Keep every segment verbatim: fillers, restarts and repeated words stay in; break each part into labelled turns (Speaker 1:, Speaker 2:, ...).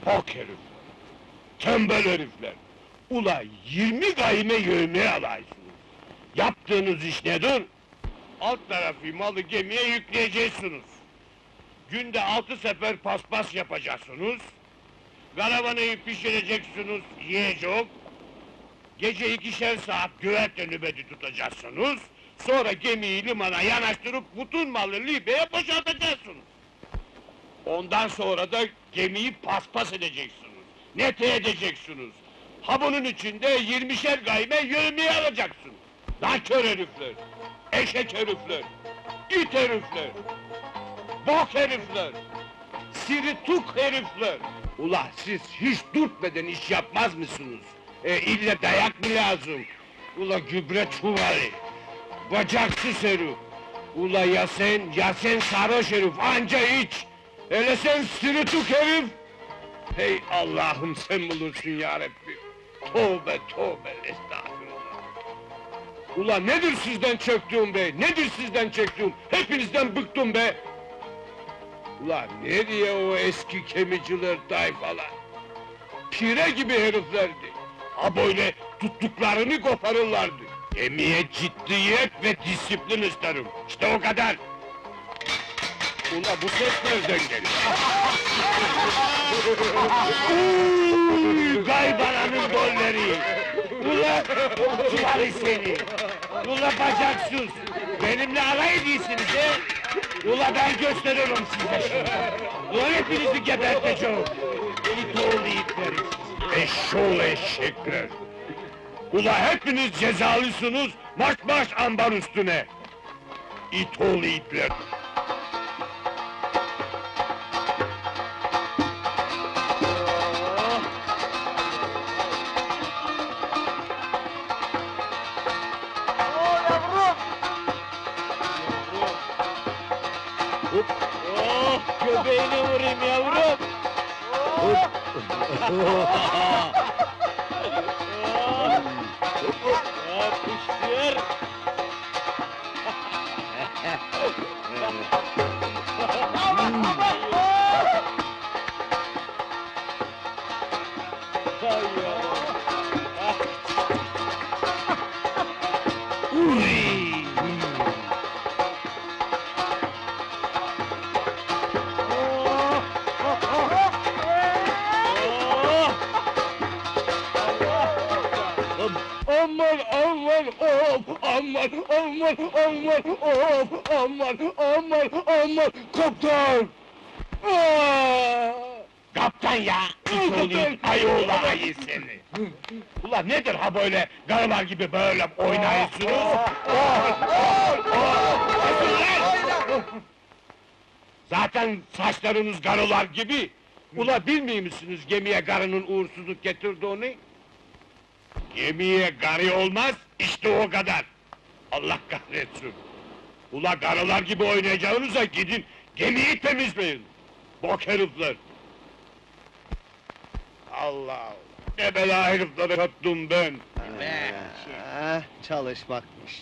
Speaker 1: Pok herifler! Tembel herifler! Ula yirmi gayme yövmeye alaysınız! Yaptığınız iş nedir? Alt tarafı malı gemiye yükleyeceksiniz! Günde altı sefer paspas yapacaksınız! Karavanayı pişireceksiniz, yiyecek! Gece ikişer saat güvertle nöbeti tutacaksınız! Sonra gemiyi limana yanaştırıp bütün malı Libya'ya boşaltacaksınız! Ondan sonra da gemiyi paspas edeceksiniz! Nete edeceksiniz! Ha bunun içinde yirmişer gayme yövmeye alacaksınız! Nankör herifler! Eşek herifler! İt herifler! Bok herifler! Sirituk herifler! Ula siz hiç dürtmeden iş yapmaz mısınız? E, ille dayak mı lazım? Ula gübre çuvalı! Bacaksız herif! Ula ya sen, ya sen sarhoş herif, anca iç! Hele sen sirituk herif! Hey Allah'ım sen bulursun yarabbi! Tövbe tövbe estağfurullah! Ula nedir sizden çöktüğüm be, nedir sizden çektiğim? Hepinizden bıktım be! Ula ne diye o eski kemiciler tayfalar? Pire gibi heriflerdi! Ha böyle tuttuklarını koparırlardı! Gemiye ciddiyet ve disiplin isterim! İşte o kadar! Ula bu ses nereden geliyor? Uuuuy! Gaybananın golleri! Ula çuvalı seni! Ula bacaksız! Benimle alay ediyorsunuz he? Ula ben gösteririm size şimdi! Ula hepinizi geberteceğim! İt oğlu itleri! Eşşoğlu eşekler! Ula hepiniz cezalısınız, marş marş ambar üstüne! İt oğlu itler!
Speaker 2: Oh, göbeğine vurayım yavrum! Oh! Yapıştır! Aman aman of! Aman aman aman of! Aman aman aman! Kaptan! Aa!
Speaker 1: Kaptan ya! İt oğlu ayoğlu ayı seni! Ula nedir ha böyle karılar gibi böyle oynayıyorsunuz? Oh! Oh! Oh! Kesin lan! Zaten saçlarınız karılar gibi! Ula bilmiyor musunuz gemiye karının uğursuzluk getirdiğini? Gemiye karı olmaz, işte o kadar! Allah kahretsin! Ula karılar gibi oynayacağınıza gidin, gemiyi temizleyin! Bok herifler! Allah Allah! Ne bela heriflere kattım ben!
Speaker 3: Ah, çalışmakmış.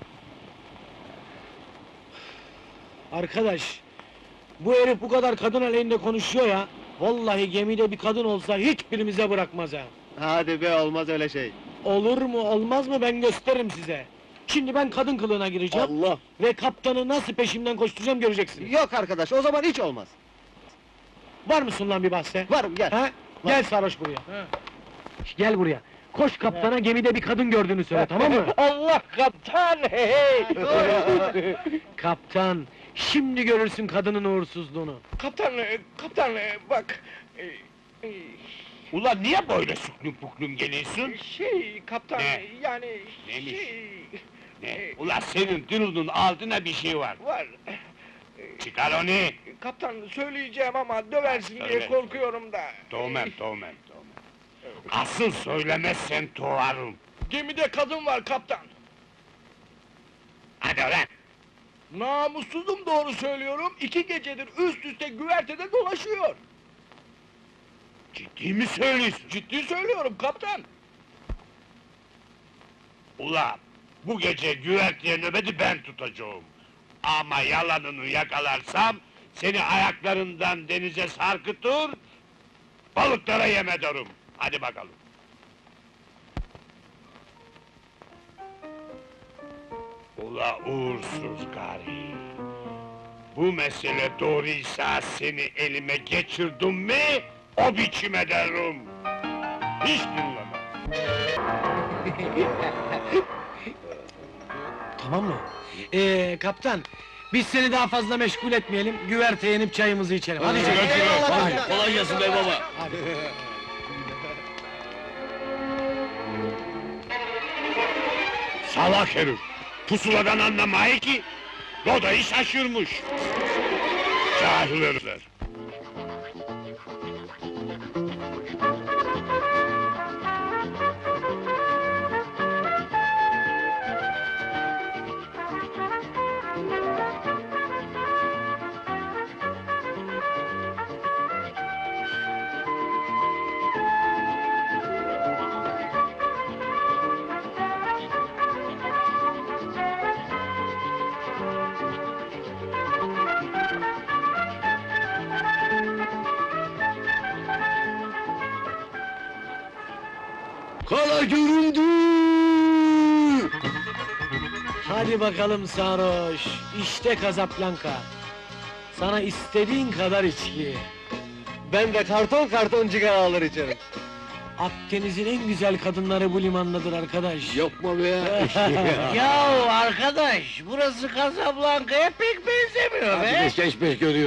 Speaker 2: Arkadaş, bu herif bu kadar kadın aleyhinde konuşuyor ya, vallahi gemide bir kadın olsa hiçbirimize bırakmaz ha!
Speaker 3: Hadi be, olmaz öyle şey.
Speaker 2: Olur mu, olmaz mı ben gösteririm size! Şimdi ben kadın kılığına gireceğim
Speaker 3: Allah!
Speaker 2: ve kaptanı nasıl peşimden koşturacağım göreceksiniz!
Speaker 3: Yok arkadaş, o zaman hiç olmaz.
Speaker 2: Var mısın lan bir bahse?
Speaker 3: Varım, gel.
Speaker 2: Ha? Gel sarhoş buraya! Şş, Gel buraya! Koş kaptana gemide bir kadın gördüğünü söyle, tamam mı?
Speaker 4: Allah kaptan! Hey!
Speaker 2: Kaptan, şimdi görürsün kadının uğursuzluğunu!
Speaker 4: Kaptan, e, kaptan, e, bak... e, e,
Speaker 1: Ula niye böyle süklüm puklüm geliyorsun?
Speaker 4: Şey, kaptan,
Speaker 1: Ne?
Speaker 4: yani...
Speaker 1: Neymiş?
Speaker 4: Şey...
Speaker 1: Ne? Ula senin dilinin altına bir şey var!
Speaker 4: Var...
Speaker 1: Çıkar onu!
Speaker 4: Kaptan, söyleyeceğim ama döversin diye
Speaker 1: Söyle.
Speaker 4: korkuyorum da...
Speaker 1: Doğmem, doğmem, doğmem! Asıl söylemezsen doğarım!
Speaker 4: Gemide kadın var kaptan!
Speaker 1: Hadi ulan!
Speaker 4: Namussuzum, doğru söylüyorum, iki gecedir üst üste güvertede dolaşıyor!
Speaker 1: Ciddi mi söylüyorsun?
Speaker 4: Ciddi söylüyorum kaptan!
Speaker 1: Ula, bu gece güverteye nöbeti ben tutacağım! Ama yalanını yakalarsam, seni ayaklarından denize sarkıtır... balıklara yem ederim. Hadi bakalım. Ula uğursuz gari! Bu mesele doğruysa seni elime geçirdim mi, o biçim ederim! Hiç dinlemem!
Speaker 2: Tamam mı? Ee, kaptan, biz seni daha fazla meşgul etmeyelim, güverteye inip çayımızı içelim. Hadi
Speaker 1: Güle
Speaker 2: canım.
Speaker 1: güle.
Speaker 2: Hadi.
Speaker 1: Kolay gelsin bey baba!
Speaker 2: Hadi.
Speaker 1: Salak herif! Pusuladan anlamayı ki, rodayı şaşırmış! Cahil herifler!
Speaker 2: Kala göründü! Hadi bakalım sarhoş, işte Casablanca. Sana istediğin kadar içki.
Speaker 3: Ben de karton karton cigara alır içerim.
Speaker 2: Akdeniz'in en güzel kadınları bu limandadır arkadaş.
Speaker 1: Yapma be!
Speaker 5: Yahu arkadaş, burası Casablanca'ya pek benzemiyor be!
Speaker 1: Geç beş görüyor!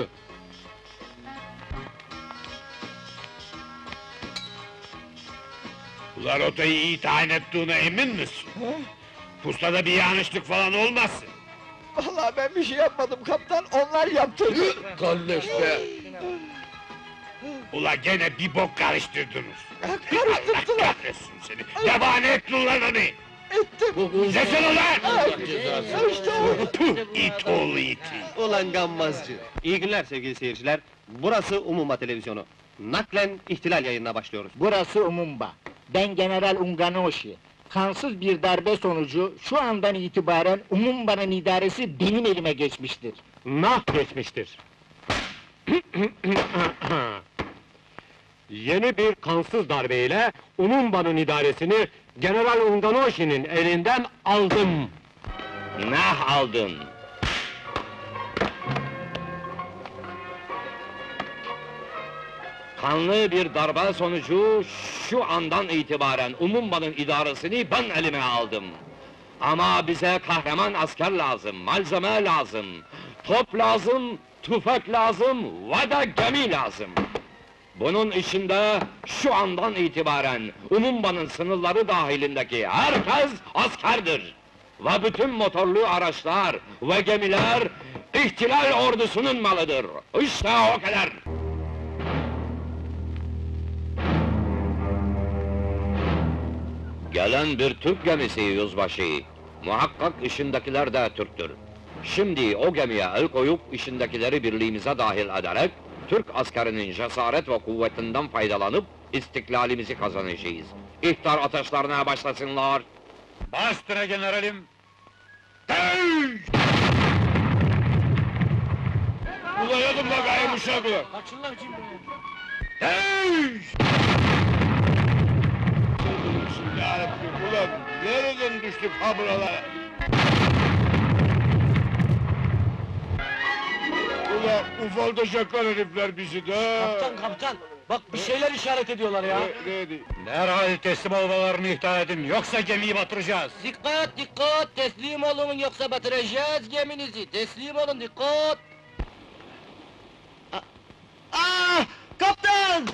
Speaker 1: Ulan rotayı iyi tayin ettiğine emin misin? Pustada bir yanlışlık falan olmasın?
Speaker 4: Vallahi ben bir şey yapmadım kaptan, onlar yaptırdı.
Speaker 1: Kardeş be! Ula gene bir bok karıştırdınız! Allah
Speaker 4: Karıştırdılar,
Speaker 1: kahretsin seni! Yabani ettin lan onu!
Speaker 4: ettim.
Speaker 1: Desene ulan!
Speaker 4: İşte o.
Speaker 1: Puh! İt oğlu iti!
Speaker 3: Ulan gammazcı! İyi günler sevgili seyirciler. Burası Umuma Televizyonu. Naklen ihtilal yayınına başlıyoruz.
Speaker 5: Burası Umumba. Ben General Unganoshi. Kansız bir darbe sonucu şu andan itibaren Umumba'nın idaresi benim elime geçmiştir.
Speaker 6: Nah geçmiştir. Yeni bir kansız darbeyle Umumba'nın idaresini General Unganoshi'nin elinden aldım.
Speaker 7: Nah aldın. Kanlı bir darbe sonucu şu andan itibaren Umumba'nın idaresini ben elime aldım. Ama bize kahraman asker lazım, malzeme lazım, top lazım, tüfek lazım ve de gemi lazım. Bunun içinde şu andan itibaren Umumba'nın sınırları dahilindeki herkes askerdir. Ve bütün motorlu araçlar ve gemiler ihtilal ordusunun malıdır. İşte o kadar. Gelen bir Türk gemisi yüzbaşı. Muhakkak işindekiler de Türktür. Şimdi o gemiye el koyup işindekileri birliğimize dahil ederek Türk askerinin cesaret ve kuvvetinden faydalanıp istiklalimizi kazanacağız. İhtar ateşlerine başlasınlar.
Speaker 1: Bastıra generalim! Ulayalım bakayım uşaklar!
Speaker 2: Kaçın lan şimdi!
Speaker 1: Yarabbim ulan! Nereden düştük ha buralara? Ulan ufaltacaklar herifler bizi de!
Speaker 2: Kaptan, kaptan! Bak bir şeyler işaret ediyorlar ya!
Speaker 1: Ne, neydi?
Speaker 6: Derhal teslim olmalarını ihtar edin, yoksa gemiyi batıracağız.
Speaker 5: Dikkat dikkat! Teslim olun yoksa batıracağız geminizi! Teslim olun dikkat!
Speaker 3: Ah! Kaptan!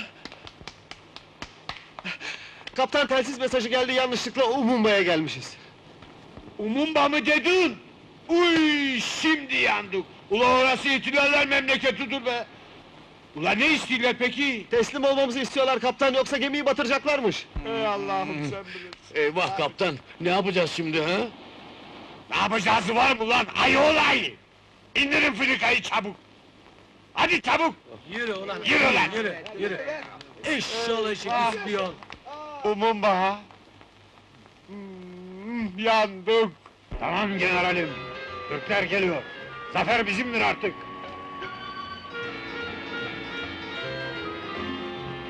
Speaker 3: Kaptan telsiz mesajı geldi, yanlışlıkla Umumba'ya gelmişiz.
Speaker 1: Umumba mı dedin? Uy, şimdi yandık! Ula orası ihtilaller memleketidir be! Ula ne istiyorlar peki?
Speaker 3: Teslim olmamızı istiyorlar kaptan, yoksa gemiyi batıracaklarmış.
Speaker 1: Ey Allah'ım sen bilirsin!
Speaker 2: Eyvah kaptan! Ne yapacağız şimdi ha?
Speaker 1: Ne yapacağız var mı lan? Ayı olayı! İndirin filikayı çabuk! Hadi çabuk!
Speaker 2: Yürü ulan!
Speaker 1: Yürü lan!
Speaker 2: Yürü, yürü! Eşşoğlu eşek ispiyon!
Speaker 1: Umumba ha! Hmm, yandık!
Speaker 6: Tamam generalim, Türkler geliyor. Zafer bizimdir artık.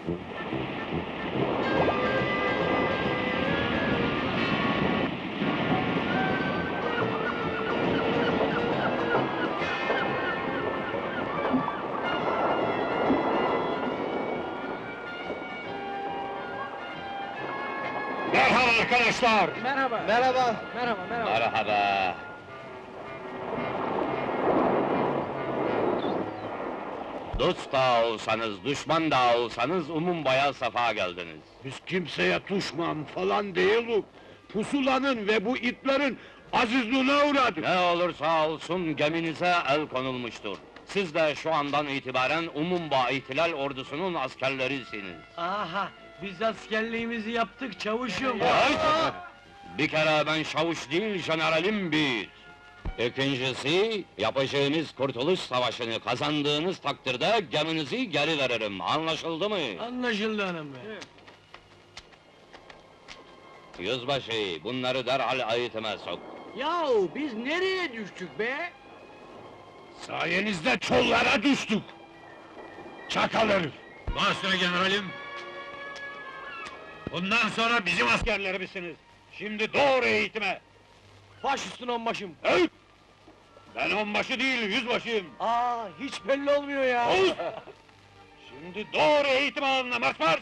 Speaker 1: Merhaba arkadaşlar!
Speaker 2: Merhaba.
Speaker 4: Merhaba.
Speaker 2: Merhaba, merhaba.
Speaker 7: Merhaba. Dost da olsanız, düşman da olsanız umumbaya safa geldiniz.
Speaker 1: Biz kimseye düşman falan değiliz. Pusulanın ve bu itlerin azizliğine uğradık.
Speaker 7: Ne olursa olsun geminize el konulmuştur. Siz de şu andan itibaren Umumba İhtilal Ordusu'nun askerlerisiniz.
Speaker 2: Aha, biz askerliğimizi yaptık çavuşum.
Speaker 7: Evet. Bir kere ben şavuş değil, jeneralim bir. İkincisi, yapacağınız kurtuluş savaşını kazandığınız takdirde geminizi geri veririm, anlaşıldı mı?
Speaker 2: Anlaşıldı hanım be.
Speaker 7: Yüzbaşı, bunları derhal eğitime sok.
Speaker 2: Yahu biz nereye düştük be?
Speaker 1: Sayenizde çollara düştük. Çakal herif!
Speaker 6: Başüstüne generalim! Bundan sonra bizim askerlerimizsiniz! Şimdi doğru eğitime!
Speaker 2: Baş üstüne onbaşım.
Speaker 1: Hey! Ben onbaşı değil, yüzbaşıyım!
Speaker 2: Aa, hiç belli olmuyor ya.
Speaker 1: Sus!
Speaker 6: Şimdi doğru eğitim alanına marş marş!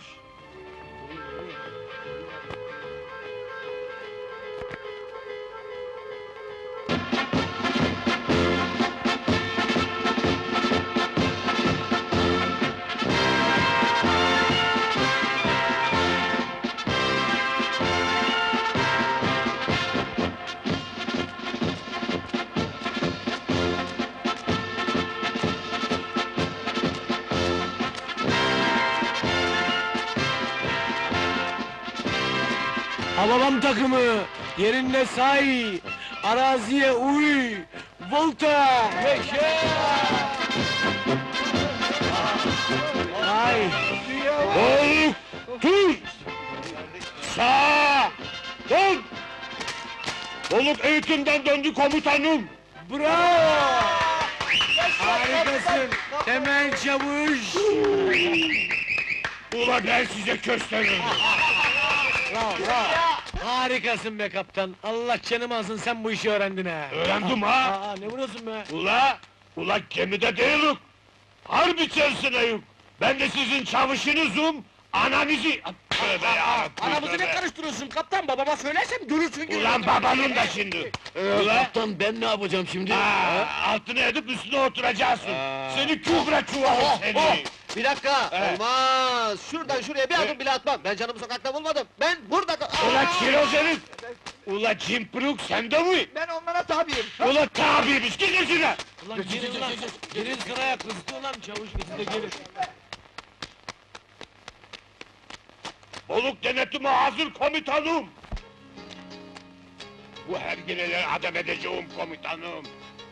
Speaker 2: Hababam takımı, yerinde say, araziye uy, volta, yaşa! Ay,
Speaker 1: Oğlum! Dur! Sağ! Dön! Oluk eğitimden döndü komutanım!
Speaker 2: bravo! Harikasın, Temel Çavuş!
Speaker 1: Ula ben size gösteririm!
Speaker 2: Bravo, bravo! Harikasın be kaptan, Allah canımı alsın sen bu işi öğrendin ha!
Speaker 1: Öğrendim ha!
Speaker 2: Aa, ne vuruyorsun be?
Speaker 1: Ula! Ula gemide değilim! Harp içerisindeyim! Ben de sizin çavuşunuzum! Ananızı... Tövbe ya!
Speaker 4: Aramızı ne
Speaker 1: tövbe.
Speaker 4: karıştırıyorsun kaptan? Babama söylersem görürsün ki.
Speaker 1: Ulan babanın da şimdi! Ula!
Speaker 2: Kaptan ben ne yapacağım şimdi?
Speaker 1: Aa, altına edip üstüne oturacaksın! Seni kübre çuvalı seni!
Speaker 3: Bir dakika,
Speaker 1: Evet.
Speaker 3: olmaz! Şuradan şuraya bir adım bile atmam! Ben canımı sokakta bulmadım! Ben burada...
Speaker 1: Ula kiroz herif! Ula cimpruk sende mi?
Speaker 4: Ben onlara tabiyim.
Speaker 1: Ula tabiymiş, git işine!
Speaker 2: Ulan gelin lan, gelin sıraya kızdı ulan çavuş gitsin de gelin.
Speaker 1: Oluk denetime hazır komutanım! Bu hergileleri adem edeceğim komutanım!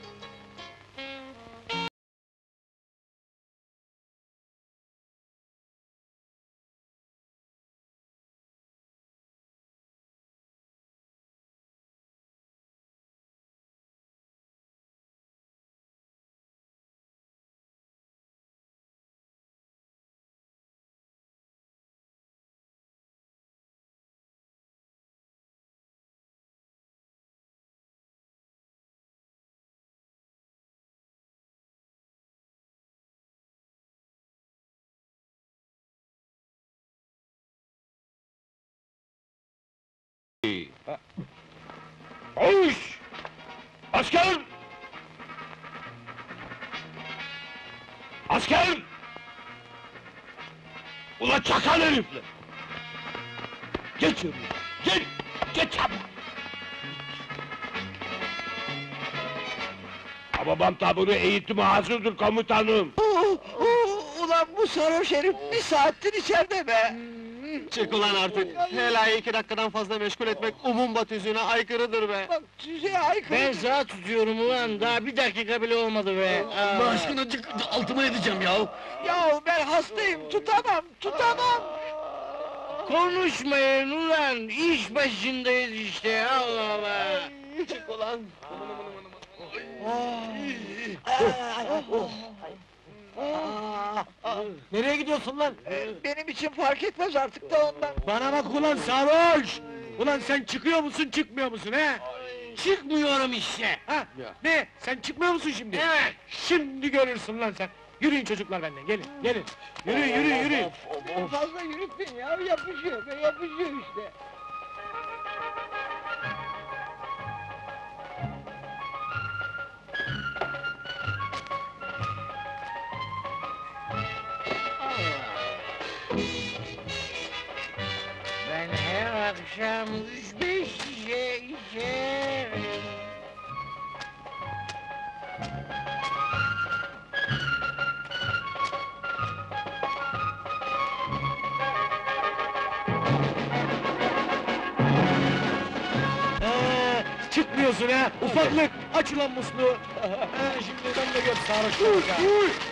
Speaker 1: Koş! Asker! Asker! Ula çakal herifler! Geç yürü! Geç! Geç çabuk! Babam taburu eğitime hazırdır komutanım!
Speaker 4: Ulan bu sarhoş herif bir saattir içeride be.
Speaker 3: Çık ulan artık! Helayı iki dakikadan fazla meşgul etmek umum tüzüğüne aykırıdır be!
Speaker 4: Bak tüzeye aykırı.
Speaker 5: Ben saat tutuyorum ulan, daha bir dakika bile olmadı be! Aa.
Speaker 2: altıma edeceğim ya!
Speaker 4: Ya ben hastayım, tutamam, tutamam.
Speaker 5: Konuşmayın ulan, iş başındayız işte, Allah Allah!
Speaker 3: Çık ulan!
Speaker 2: Nereye gidiyorsun lan?
Speaker 4: Benim benim için fark etmez artık da ondan.
Speaker 2: Bana bak ulan sarhoş! Ulan sen çıkıyor musun, çıkmıyor musun he? Çıkmıyorum işte! Ha? Ne? Sen çıkmıyor musun şimdi? Evet! Şimdi görürsün lan sen! Yürüyün çocuklar benden, gelin, gelin! Yürü, yürü, yürü!
Speaker 4: Fazla yürütmeyin ya, yapışıyor be, yapışıyor işte.
Speaker 5: Ben her akşam üç beş şişe içerim.
Speaker 2: Ee, çıkmıyorsun ha, ufaklık! Aç ulan musluğu! Ha, şimdi ben de gör sarhoşluğu ya!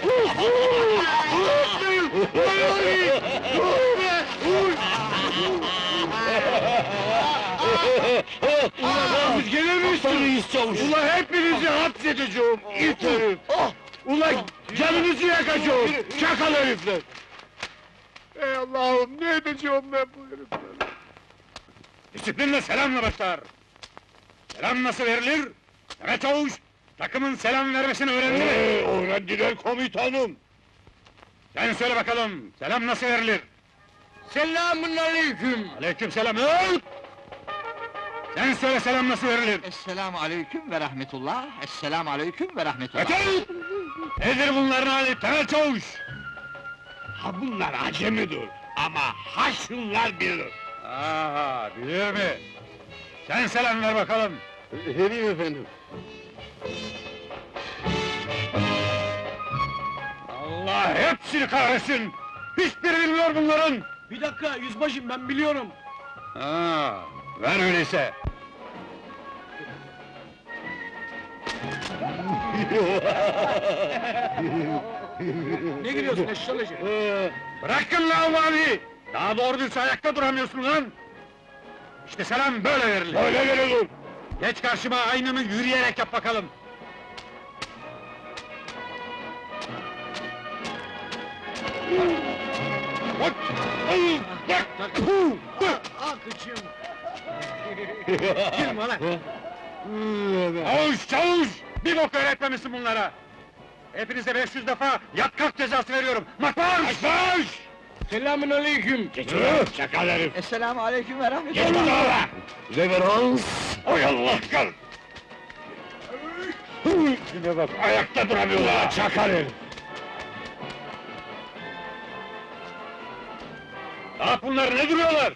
Speaker 1: Ulan siz gene mi istiyorsunuz? Ulan hepinizi hapsedeceğim, it herif! Ulan canınızı yakacağım, çakal herifler! Ey Allah'ım, ne edeceğim ben bu heriflere?
Speaker 6: Disiplinle selamla başlar. Selam nasıl verilir? Mehmet Çavuş, takımın selam vermesini öğrendi mi?
Speaker 1: Ee, öğrendiler komutanım!
Speaker 6: Sen söyle bakalım, selam nasıl verilir?
Speaker 2: Selamun aleyküm!
Speaker 6: Aleyküm selam, öt! Sen söyle selam nasıl verilir?
Speaker 5: Esselamu aleyküm ve rahmetullah. Esselamu aleyküm ve rahmetullah.
Speaker 6: Öt! Nedir bunların hali, Mehmet Çavuş?
Speaker 1: Ha bunlar acemidir, ama ha şunlar bilir!
Speaker 6: Aha, biliyor mu? Sen selam ver bakalım.
Speaker 1: Vereyim efendim.
Speaker 6: Allah hepsini kahretsin! Hiçbiri bilmiyor bunların!
Speaker 2: Bir dakika, yüzbaşım ben biliyorum!
Speaker 6: Ha, ver öyleyse!
Speaker 2: Ne gülüyorsun eşşalıcı?
Speaker 6: Bırakın lan vali! Daha doğru düz ayakta duramıyorsun lan! İşte selam böyle verilir!
Speaker 1: Böyle verilir!
Speaker 6: Geç karşıma, aynını yürüyerek yap bakalım!
Speaker 1: Bak! Ay! Bak!
Speaker 2: Ah kıçım! Girme lan!
Speaker 6: Çavuş, çavuş! Bir bok öğretmemişsin bunlara! Hepinize beş yüz defa yat kalk cezası veriyorum! Makbaş!
Speaker 1: Baş!
Speaker 2: Selamun aleyküm!
Speaker 1: Geç ulan, çakal herif!
Speaker 4: Esselamu aleyküm ve
Speaker 1: Geç
Speaker 4: rahmetullah.
Speaker 1: ulan! Reverans! Oy Allah kal! Şuna bak, ayakta duramıyorlar, çakal herif!
Speaker 6: Ne yap bunlar, ne duruyorlar?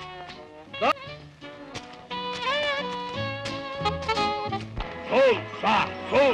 Speaker 1: Sol, sağ, sol!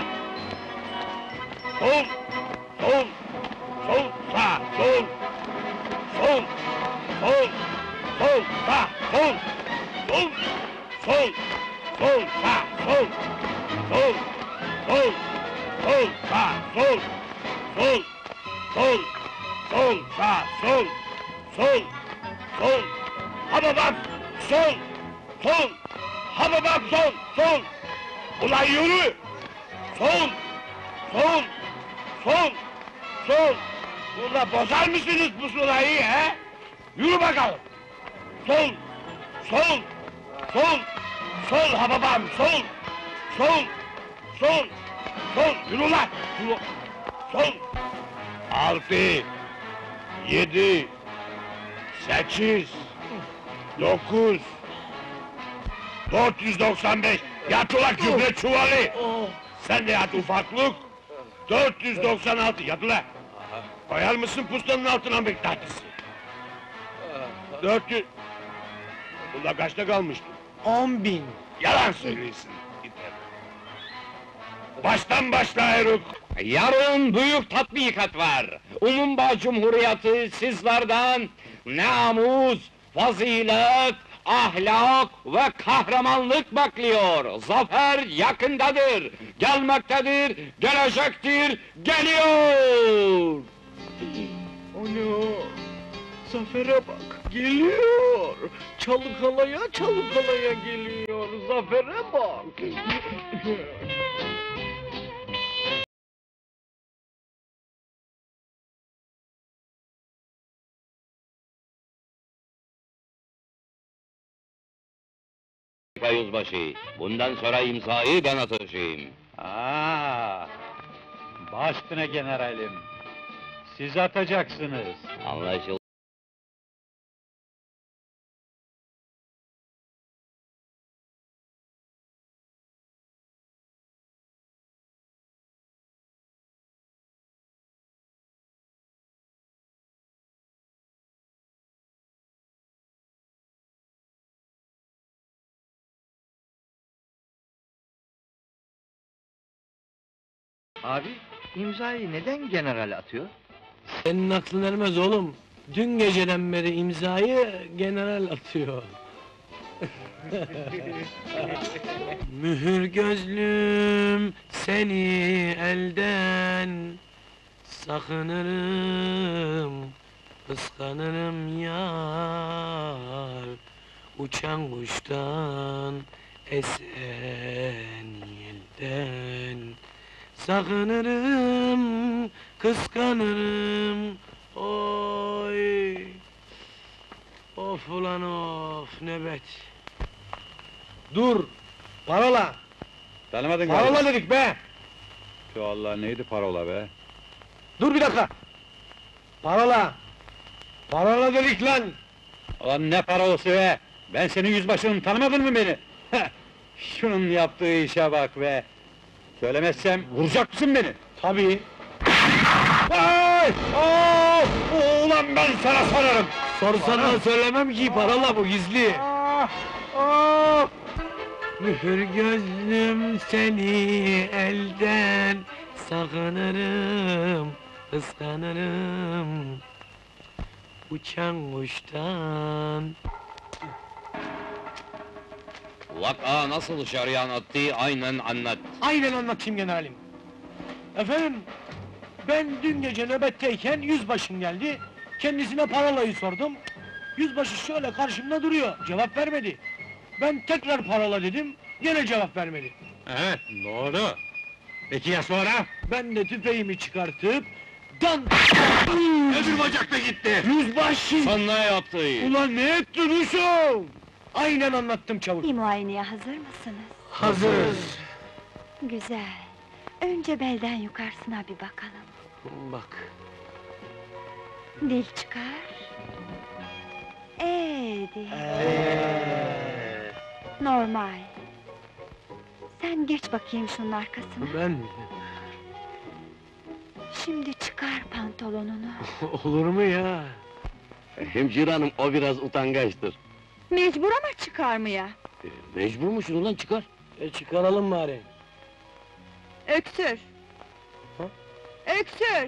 Speaker 1: Sol, sol, sol, sağ, sol! Sol, sol, sol, sağ, sol! Sol, sol, sol, sağ, sol! Sol, sol, sol, sağ, sol! Sol, sol, sol, sağ, sol! Sol, sol! Hadi bak! Sol, sol! Hadi bak sol, sol! Ulan yürü! Sol! Sol! Sol! Sol! Ulan bozar mısınız bu sulayı he? Yürü bakalım! Sol! Sol! Sol! Sol ha babam, sol! Sol! Sol! Sol! Yürü lan! Yürü! Sol! Altı! Yedi! Sekiz! Dokuz! Dört yüz doksan beş! Yat ulan küfre çuvalı!
Speaker 2: Oh!
Speaker 1: Sen de yat ufaklık! Dört yüz doksan altı, yat ulan! Koyar mısın pustanın altına mıknatısı? Dört yüz... Bunda kaçta kalmıştı?
Speaker 2: On bin!
Speaker 1: Yalan söylüyorsun! Baştan başla Eruk!
Speaker 7: Yarın büyük tatbikat var. Umumba Cumhuriyeti sizlerden namus, fazilet, ahlak ve kahramanlık bekliyor. Zafer yakındadır, gelmektedir, gelecektir, geliyor!
Speaker 2: Onu! Zafer'e bak! Geliyor! Çalıkalaya çalıkalaya geliyor! Zafer'e bak!
Speaker 7: başka yüzbaşı. Bundan sonra imzayı ben atacağım.
Speaker 6: Aa, baş üstüne generalim. Siz atacaksınız.
Speaker 7: Anlaşıldı.
Speaker 3: Abi, imzayı neden general atıyor?
Speaker 2: Senin aklın ermez oğlum. Dün geceden beri imzayı general atıyor. Mühür gözlüm seni elden sakınırım, kıskanırım yar. Uçan kuştan esen yelden sakınırım, kıskanırım. Oy! Of ulan of, nöbet! Dur! Parola!
Speaker 6: Tanımadın
Speaker 2: Parola dedik be!
Speaker 6: Şu Allah neydi parola be?
Speaker 2: Dur bir dakika! Parola! Parola dedik lan!
Speaker 6: Ulan ne parolası be? Ben senin yüzbaşının, tanımadın mı beni? Heh, şunun yaptığı işe bak be! Söylemezsem vuracak mısın beni?
Speaker 2: Tabii!
Speaker 6: Ay! Oh! Ulan ben sana sorarım!
Speaker 2: Sorsana söylemem ki, parola bu, gizli!
Speaker 6: Ah! Ah!
Speaker 2: Mühür gözlüm seni elden sakınırım, kıskanırım. Uçan kuştan.
Speaker 7: Vaka nasıl şeryan attı, aynen anlat.
Speaker 2: Aynen anlatayım generalim. Efendim, ben dün gece nöbetteyken yüzbaşım geldi. Kendisine parolayı sordum. Yüzbaşı şöyle karşımda duruyor, cevap vermedi. Ben tekrar parola dedim, gene cevap vermedi.
Speaker 6: Evet, doğru. Peki ya sonra?
Speaker 2: Ben de tüfeğimi çıkartıp... Dan!
Speaker 6: Öbür bacak da gitti!
Speaker 2: Yüzbaşı!
Speaker 7: Sen ne yaptı?
Speaker 2: Ulan ne ettin uşağım? Aynen anlattım çavuş.
Speaker 8: Bir muayeneye hazır mısınız?
Speaker 2: Hazırız.
Speaker 8: Güzel. Önce belden yukarısına bir bakalım.
Speaker 2: Bak.
Speaker 8: Dil çıkar. Ee de. Normal. Sen geç bakayım şunun arkasına.
Speaker 2: Ben...
Speaker 8: Şimdi çıkar pantolonunu.
Speaker 2: Olur mu ya?
Speaker 1: Hemşire hanım, o biraz utangaçtır.
Speaker 8: Mecbur ama çıkarmaya.
Speaker 1: Mecbur musun ulan, çıkar.
Speaker 2: E çıkaralım bari.
Speaker 8: Öksür.
Speaker 2: Ha?
Speaker 8: Öksür.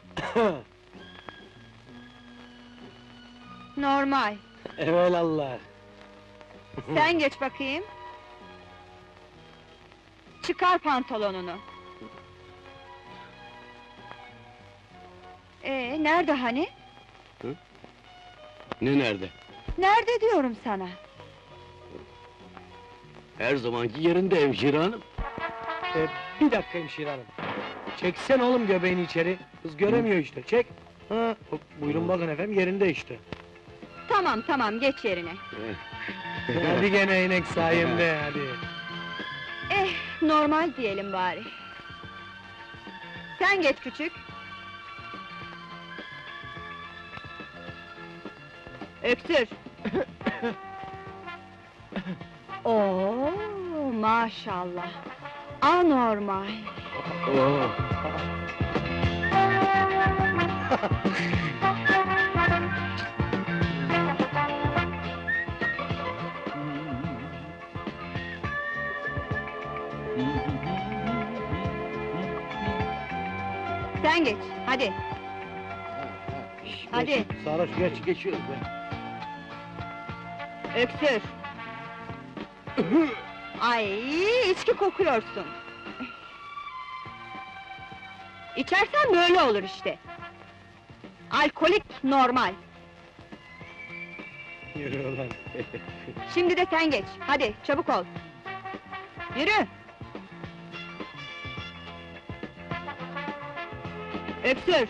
Speaker 8: Normal.
Speaker 2: Evelallah.
Speaker 8: Sen geç bakayım. Çıkar pantolonunu. Ee, nerede hani?
Speaker 1: Ne nerede?
Speaker 8: Nerede diyorum sana?
Speaker 1: Her zamanki yerinde hemşire hanım.
Speaker 2: E, bir dakika hemşire hanım. Çeksen oğlum göbeğini içeri. Kız göremiyor işte, çek. Ha, buyurun bakın efendim, yerinde işte.
Speaker 8: Tamam tamam, geç yerine.
Speaker 2: Hadi gene inek sayemde, hadi.
Speaker 8: Eh, normal diyelim bari. Sen geç küçük. Öksür. Oo, maşallah. Anormal. Sen geç, hadi. Hadi.
Speaker 2: Sarhoş geç, geçiyoruz be.
Speaker 8: Öksür. Ay, içki kokuyorsun. İçersen böyle olur işte. Alkolik normal.
Speaker 2: Yürü ulan.
Speaker 8: Şimdi de sen geç. Hadi çabuk ol. Yürü. Öksür.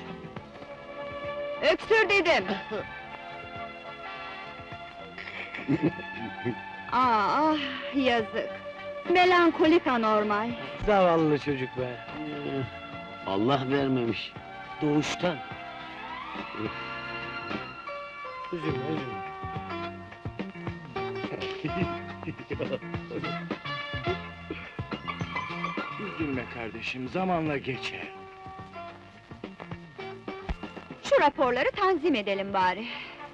Speaker 8: Öksür dedim. Aa, ah, yazık. Melankolik anormal.
Speaker 2: Zavallı çocuk be.
Speaker 3: Allah vermemiş.
Speaker 2: Doğuştan. Üzülme, üzülme.
Speaker 4: Üzülme kardeşim, zamanla geçer.
Speaker 8: Şu raporları tanzim edelim bari.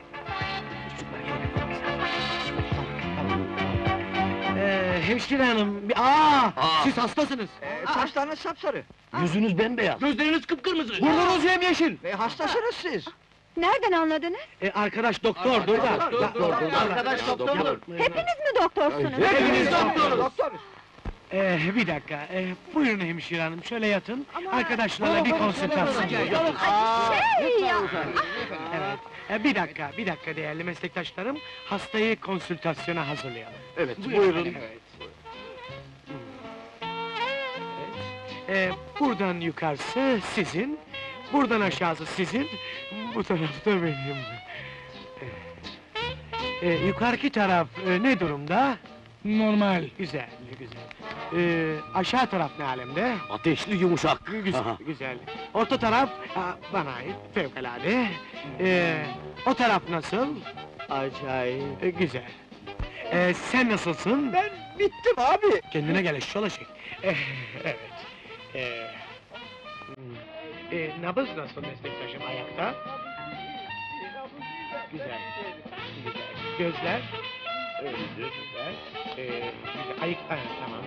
Speaker 2: Ee, hemşire hanım, bir... Aa,
Speaker 7: Aa!
Speaker 2: siz hastasınız.
Speaker 4: Saçlarınız sapsarı,
Speaker 3: Yüzünüz bembeyaz.
Speaker 2: Gözleriniz kıpkırmızı. Burnunuz yemyeşil.
Speaker 4: ve hastasınız siz.
Speaker 8: Nereden anladınız?
Speaker 2: Ee, arkadaş doktordur da.
Speaker 4: Doktor,
Speaker 2: Ya,
Speaker 4: doktor,
Speaker 2: doktor,
Speaker 4: arkadaş doktordur.
Speaker 8: Hepiniz mi doktorsunuz?
Speaker 2: Hepiniz doktoruz.
Speaker 4: Doktor.
Speaker 2: Ee, bir dakika, ee, buyurun hemşire hanım, şöyle yatın.
Speaker 8: Ama-
Speaker 2: Arkadaşlarla bir konsültasyon yapalım.
Speaker 8: Şey ya!
Speaker 2: Evet, ee, bir dakika, bir dakika değerli meslektaşlarım. Hastayı konsültasyona hazırlayalım.
Speaker 4: Evet,
Speaker 2: Buyurun. Evet. Ee, buradan yukarısı sizin, buradan aşağısı sizin, bu tarafta benim. Ee, e, yukarıki taraf e, ne durumda? Normal. Güzel, güzel. Ee, aşağı taraf ne alemde?
Speaker 3: Ateşli yumuşak.
Speaker 2: Güzel, güzel. Orta taraf ha, bana ait, fevkalade. Ee, o taraf nasıl? Acayip. Ee, güzel. Ee, sen nasılsın?
Speaker 4: Ben bittim abi.
Speaker 2: Kendine gel eşşoğlu şey. Eh, evet. Ee, hmm. Ee, nabız nasıl meslektaşım ayakta? Güzel. Güzel. Gözler? Öyle güzel. Ee, güzel. Ayık, ha, tamam.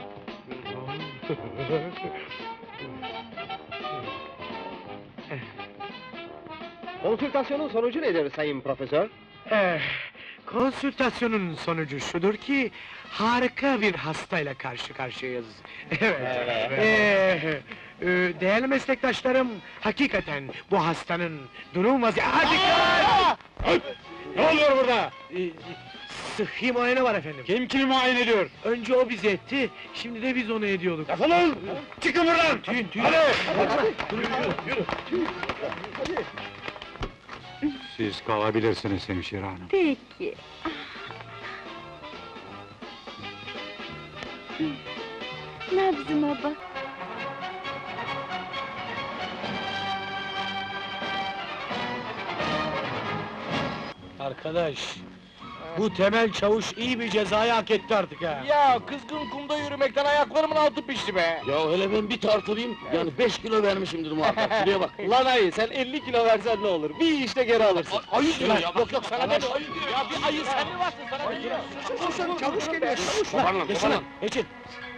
Speaker 3: Konsültasyonun sonucu nedir sayın profesör?
Speaker 2: Eh, konsültasyonun sonucu şudur ki, harika bir hastayla karşı karşıyayız. Evet. Ee, e, değerli meslektaşlarım, hakikaten bu hastanın durum vaziyeti... Hadi dikkat!
Speaker 6: Ne oluyor burada?
Speaker 2: Ee, Sıhhi muayene var efendim.
Speaker 6: Kim kimi muayene ediyor?
Speaker 2: Önce o bizi etti, şimdi de biz onu ediyorduk.
Speaker 6: Defolun! Çıkın buradan!
Speaker 2: Tüyün, tüyün.
Speaker 6: Hadi!
Speaker 2: Yürü, yürü, yürü.
Speaker 6: Siz kalabilirsiniz hemşire hanım.
Speaker 8: Peki. Nabzıma bak.
Speaker 2: Arkadaş, bu Temel Çavuş iyi bir cezayı hak etti artık ha.
Speaker 4: Ya kızgın kumda yürümekten ayaklarımın altı pişti be.
Speaker 3: Ya hele ben bir tartılayım, yani beş kilo vermişimdir muhakkak, şuraya bak.
Speaker 2: Lan ayı, sen elli kilo versen ne olur? Bir işte geri alırsın.
Speaker 4: Ayı diyor ya, yok yok sana ne ayı diyor ya, bir ayı sen mi varsın sana ne diyor? Çavuş, çavuş geliyor, çavuş.
Speaker 2: Lan, geçin lan, geçin.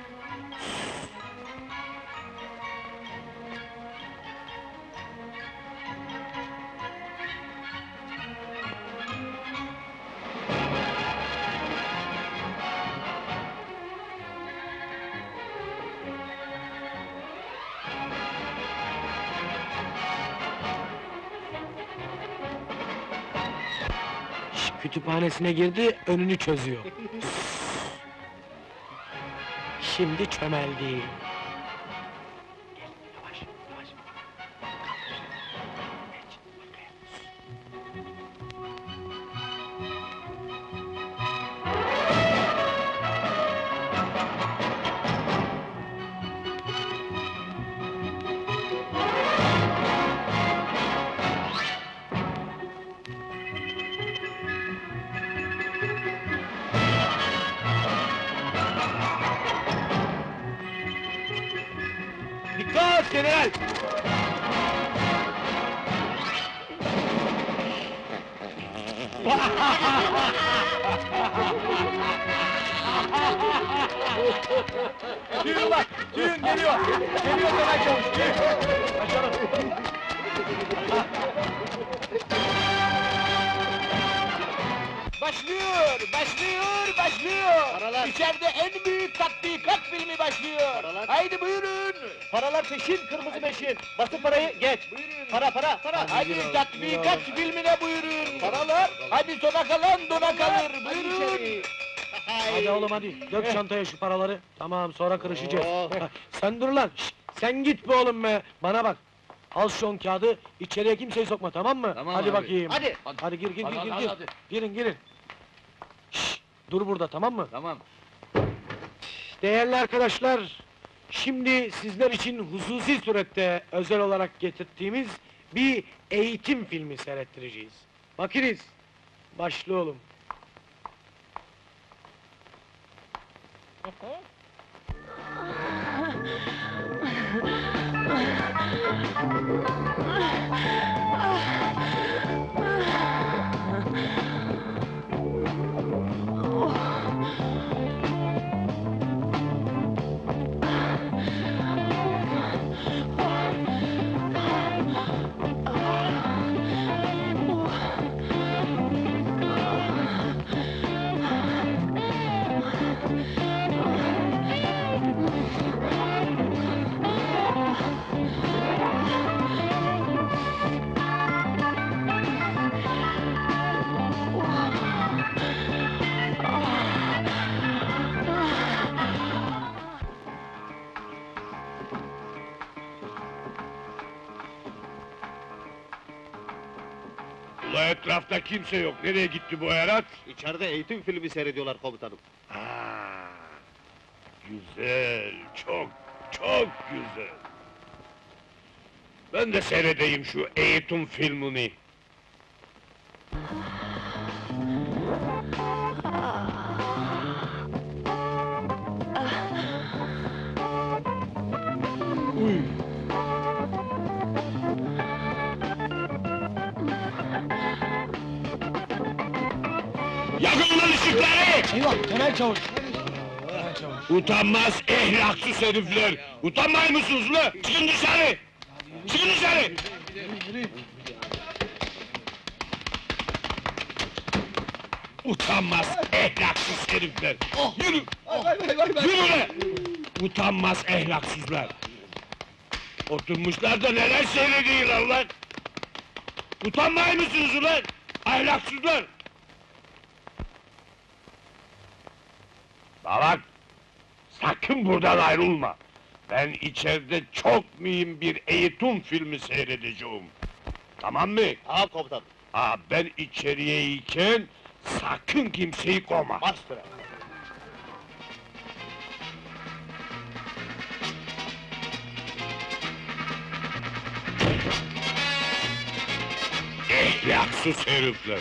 Speaker 2: Şş, kütüphanesine girdi, önünü çözüyor. Şimdi çömeldi. Gel, yavaş, yavaş. Geç, arkaya. Dikkat general!
Speaker 4: Düğün bak, düğün geliyor. Geliyor Temel Çavuş, düğün. Açalım. Başlıyor, başlıyor, başlıyor.
Speaker 3: Paralar.
Speaker 4: İçeride en büyük tatbikat filmi başlıyor.
Speaker 3: Paralar.
Speaker 4: Haydi buyurun.
Speaker 3: Paralar peşin, kırmızı peşin. Basın parayı geç.
Speaker 4: Buyurun.
Speaker 3: Para, para, para.
Speaker 4: Hadi tatbikat filmine buyurun. Paralar. Hadi sona kalan dona kalır. Buyurun.
Speaker 2: Hadi oğlum hadi, dök çantaya şu paraları. Tamam, sonra kırışacağız.
Speaker 3: Oh.
Speaker 2: Sen dur lan, şşt, sen git be oğlum be! Bana bak, al şu on kağıdı, içeriye kimseyi sokma, tamam mı?
Speaker 7: Tamam
Speaker 2: hadi
Speaker 7: abi.
Speaker 2: bakayım.
Speaker 3: Hadi.
Speaker 2: Hadi gir, gir,
Speaker 7: Hadi,
Speaker 2: gir, gir,
Speaker 7: hadi,
Speaker 2: gir.
Speaker 7: hadi.
Speaker 2: Girin, girin. Şşt, dur burada, tamam mı?
Speaker 7: Tamam.
Speaker 2: Değerli arkadaşlar, şimdi sizler için hususi surette özel olarak getirdiğimiz bir eğitim filmi seyrettireceğiz. Bakınız, başlayalım.
Speaker 1: Ula etrafta kimse yok, nereye gitti bu Erat?
Speaker 3: İçeride eğitim filmi seyrediyorlar komutanım.
Speaker 1: Ha, güzel, çok, çok güzel. Ben de seyredeyim şu eğitim filmini. Yakın lan ışıkları!
Speaker 2: Eyvah, Temel Çavuş!
Speaker 1: Utanmaz, ehlaksız herifler! Utanmay mısınız ulan? Çıkın dışarı! Çıkın dışarı! Utanmaz, ehlaksız herifler! Yürü! Yürü ulan! Utanmaz, ehlaksızlar! Oturmuşlar da neler seyrediyorlar ulan! Utanmay mısınız ulan? Ahlaksızlar! Bak! Sakın buradan ayrılma! Ben içeride çok mühim bir eğitim filmi seyredeceğim. Tamam mı?
Speaker 3: Tamam komutanım.
Speaker 1: Aa, ben içeriye iken sakın kimseyi kovma.
Speaker 3: Bastır.
Speaker 1: Ehlaksız herifler!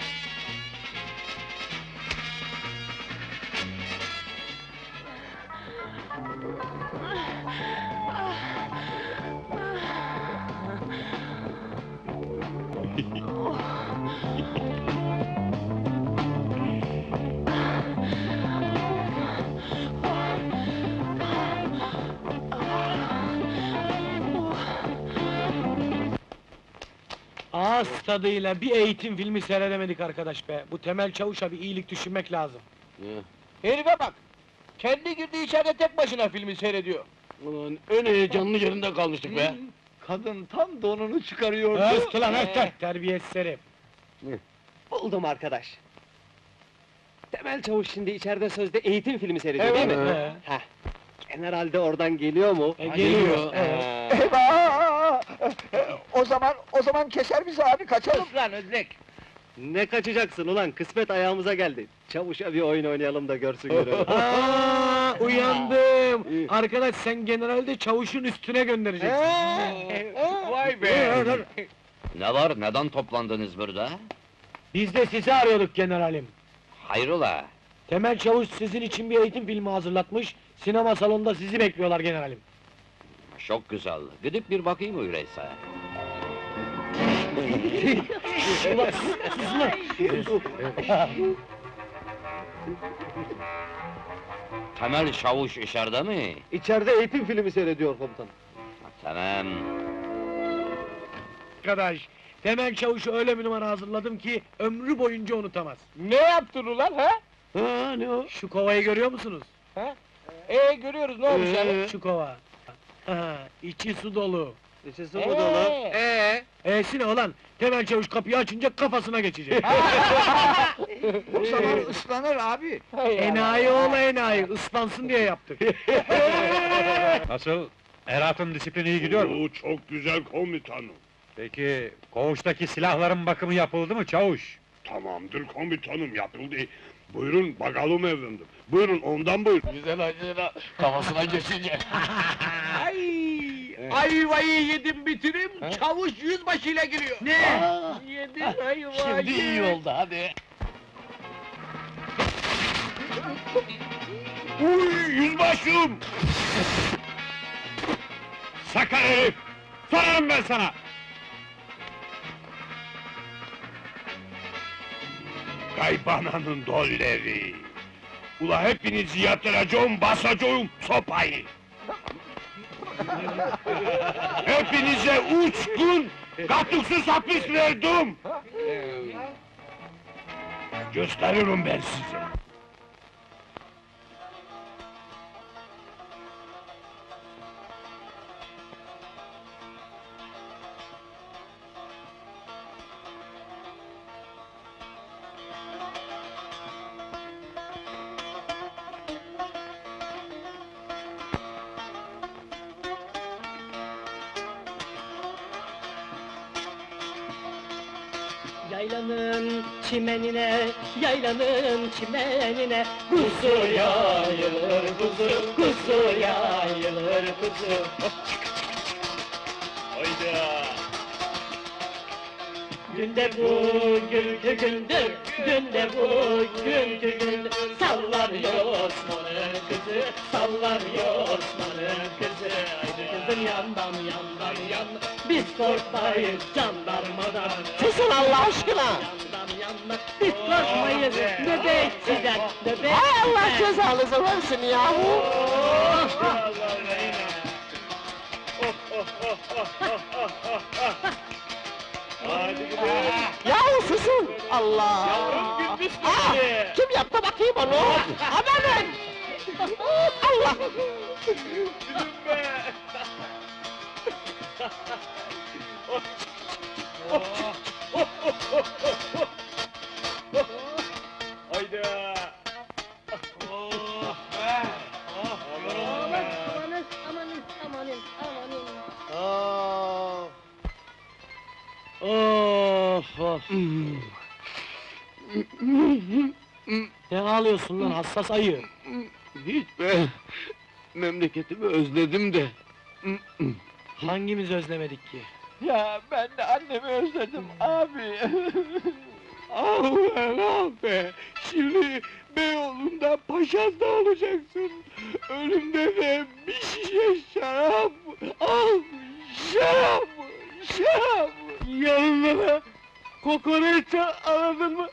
Speaker 2: Ağız tadıyla bir eğitim filmi seyredemedik arkadaş be. Bu Temel Çavuş'a bir iyilik düşünmek lazım.
Speaker 4: Herife bak! Kendi girdi içeride tek başına filmi seyrediyor.
Speaker 1: Ulan en heyecanlı yerinde kalmıştık be!
Speaker 4: Kadın tam donunu çıkarıyordu.
Speaker 2: Öst lan öst! Terbiyesiz herif!
Speaker 3: Buldum arkadaş. Temel Çavuş şimdi içeride sözde eğitim filmi seyrediyor değil mi?
Speaker 2: He.
Speaker 3: Heh. Generalde oradan geliyor mu?
Speaker 2: E, geliyor,
Speaker 3: Ee,
Speaker 2: evet.
Speaker 4: Eyvah! O zaman, o zaman keser bizi abi, kaçalım.
Speaker 7: Lan Özlek!
Speaker 3: Ne kaçacaksın ulan? Kısmet ayağımıza geldi. Çavuşa bir oyun oynayalım da görsün günü.
Speaker 2: Aa, uyandım! Arkadaş sen generalde Çavuş'un üstüne göndereceksin.
Speaker 4: Vay
Speaker 2: Dur, dur.
Speaker 7: Ne var, neden toplandınız burada?
Speaker 2: Biz de sizi arıyorduk generalim.
Speaker 7: Hayrola?
Speaker 2: Temel Çavuş sizin için bir eğitim filmi hazırlatmış, sinema salonunda sizi bekliyorlar generalim.
Speaker 7: Çok güzel, gidip bir bakayım öyleyse.
Speaker 2: Ulan, sus lan!
Speaker 7: Temel Çavuş içeride mi?
Speaker 3: İçeride eğitim filmi seyrediyor komutanım.
Speaker 7: Tamam.
Speaker 2: Arkadaş, Temel Çavuş'a öyle bir numara hazırladım ki ömrü boyunca unutamaz.
Speaker 4: Ne yaptın ulan ha?
Speaker 2: Ha, ne o? Şu kovayı görüyor musunuz?
Speaker 4: Ee görüyoruz, ne olmuş yani?
Speaker 2: Şu kova. Ha, içi su dolu.
Speaker 3: İçi su mu dolu?
Speaker 4: Ee?
Speaker 2: E'si ne olan? Temel Çavuş kapıyı açınca kafasına geçecek.
Speaker 4: O zaman ıslanır abi.
Speaker 2: Enayi oğlu enayi, ıslansın diye yaptık.
Speaker 6: Nasıl? Erat'ın disiplini iyi gidiyor mu?
Speaker 1: Oo, çok güzel komutanım.
Speaker 6: Peki, koğuştaki silahların bakımı yapıldı mı Çavuş?
Speaker 1: Tamamdır komutanım, yapıldı. Buyurun bakalım efendim. Buyurun, ondan buyurun.
Speaker 4: Güzel acıyla kafasına geçince. Ay, ayvayı yedim bitireyim, çavuş yüzbaşıyla giriyor.
Speaker 2: Ne?
Speaker 4: Yedin ayvayı. Şimdi iyi oldu, hadi.
Speaker 1: Uy, yüzbaşım!
Speaker 6: Sakar herif! Sorarım ben sana!
Speaker 1: Gaybananın dolleri! Ula hepinizi yatıracağım, basacağım sopayı! Hepinize üç gün katuksuz hapis verdim! Gösteririm ben size!
Speaker 9: Yaylanın çimenine, yaylanın çimenine kuzu yayılır kuzu, kuzu yayılır kuzu.
Speaker 1: Hayda!
Speaker 9: Dün de bugünkü gündür, dün de bugünkü gündür. Sallar Osman'ın kızı, sallar Osman'ın kızı. Haydi kızım yandan yandan yandan, biz korkmayız jandarmadan.
Speaker 5: Susun Allah aşkına!
Speaker 9: Yandan yandan, biz korkmayız nöbetçiden, nöbetçiden.
Speaker 5: Hay Allah cezanızı versin yahu! Yahu susun! Allah!
Speaker 4: Yavrum gündüz
Speaker 5: Ah!
Speaker 4: geldi.
Speaker 5: Kim yaptı bakayım onu? Amanın! Allah!
Speaker 4: Gülüm be! Hayda! Oh be! Oh, yoruldum be!
Speaker 9: Amanın, amanın, amanın, amanın.
Speaker 4: Oh!
Speaker 2: Of of! Ne ağlıyorsun lan hassas ayı?
Speaker 4: Hiç be! Memleketimi özledim de.
Speaker 2: Hangimiz özlemedik ki?
Speaker 4: Ya ben de annemi özledim abi. Ah be, ah be! Şimdi Beyoğlu'nda Paşaz'da olacaksın. Önümde de bir şişe şarap. Ah! Şarap! Şarap! Yanında da kokoreç anladın mı?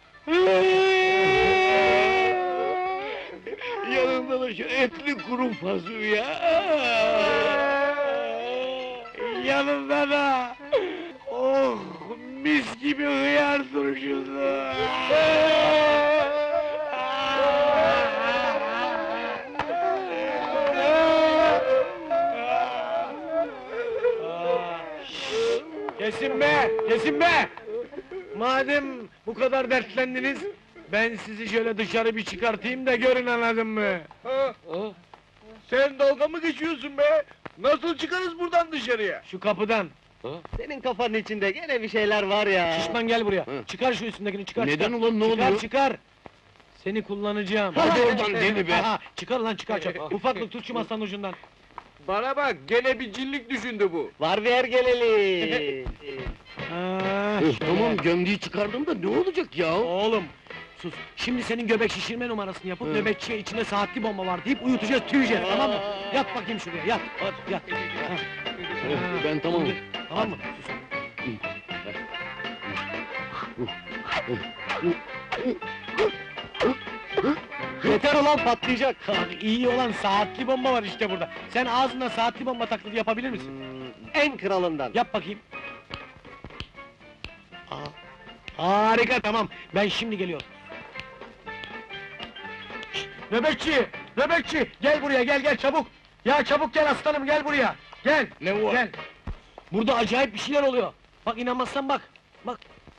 Speaker 4: Yanında da şu etli kuru fasulye. Yanında da oh mis gibi hıyar turşusu.
Speaker 2: Kesin be! Kesin be! Madem bu kadar dertlendiniz, ben sizi şöyle dışarı bir çıkartayım da görün, anladın mı?
Speaker 4: Ha? Sen dalga mı geçiyorsun be? Nasıl çıkarız buradan dışarıya?
Speaker 2: Şu kapıdan.
Speaker 3: Senin kafanın içinde gene bir şeyler var ya!
Speaker 2: Şişman gel buraya.
Speaker 3: Hı.
Speaker 2: Çıkar şu üstündekini, çıkar.
Speaker 3: Neden
Speaker 2: çıkar.
Speaker 3: ulan, ne
Speaker 2: çıkar,
Speaker 3: oluyor?
Speaker 2: Çıkar, seni kullanacağım.
Speaker 4: Hadi oradan deli be!
Speaker 2: Aha, çıkar lan, çıkar çabuk. Ufaklık tut şu masanın ucundan.
Speaker 4: Bana bak, gene bir cinlik düşündü bu.
Speaker 3: Var ver geleli!
Speaker 2: Ha,
Speaker 4: Tamam, gömleği çıkardım da ne olacak ya?
Speaker 2: oğlum, sus. Şimdi senin göbek şişirme numarasını yapıp nöbetçiye içinde saatli bomba var deyip uyutacağız, tüyeceğiz, tamam mı? Yat bakayım şuraya, yat, hadi, yat. Ha.
Speaker 4: Ben tamamım.
Speaker 2: Tamam mı? Sus.
Speaker 3: Yeter ulan patlayacak!
Speaker 2: Abi, iyi olan saatli bomba var işte burada. Sen ağzına saatli bomba taklidi yapabilir misin?
Speaker 3: En kralından!
Speaker 2: Yap bakayım. Aa, harika, tamam. Ben şimdi geliyorum. Şşt, nöbetçi! Nöbetçi! Gel buraya, gel gel çabuk! Ya çabuk gel aslanım, gel buraya! Gel!
Speaker 4: Ne var?
Speaker 2: Gel! Burada acayip bir şeyler oluyor. Bak, inanmazsan bak! Bak!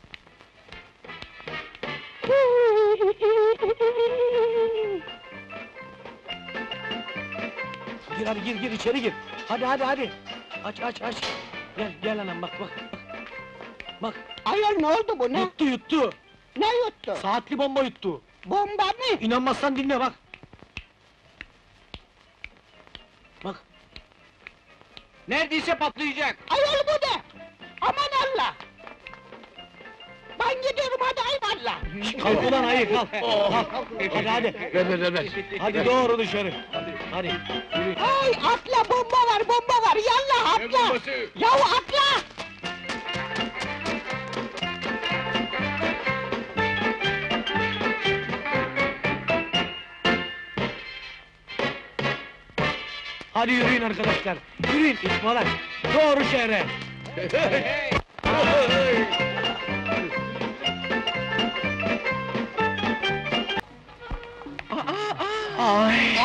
Speaker 2: Gir hadi, gir gir içeri gir. Hadi hadi hadi. Aç aç aç. Gel gel anam, bak bak. Bak. Bak.
Speaker 5: Ayol ne oldu bu ne?
Speaker 2: Yuttu yuttu.
Speaker 9: Ne yuttu?
Speaker 2: Saatli bomba yuttu.
Speaker 9: Bomba mı?
Speaker 2: İnanmazsan dinle bak. Bak. Neredeyse patlayacak.
Speaker 9: Ayol bu ne? Aman Allah! Ben gidiyorum hadi eyvallah!
Speaker 2: Kalk ulan ayı kalk. Kalk. Hadi hadi. Ver ver ver ver. Hadi doğru dışarı. Hadi. Hadi. Yürü.
Speaker 9: Ay atla bomba var bomba var yallah
Speaker 1: Ne
Speaker 9: atla!
Speaker 1: bombası?
Speaker 9: Yahu atla!
Speaker 2: Hadi yürüyün arkadaşlar. Yürüyün İsmail. Doğru şehre. Ay.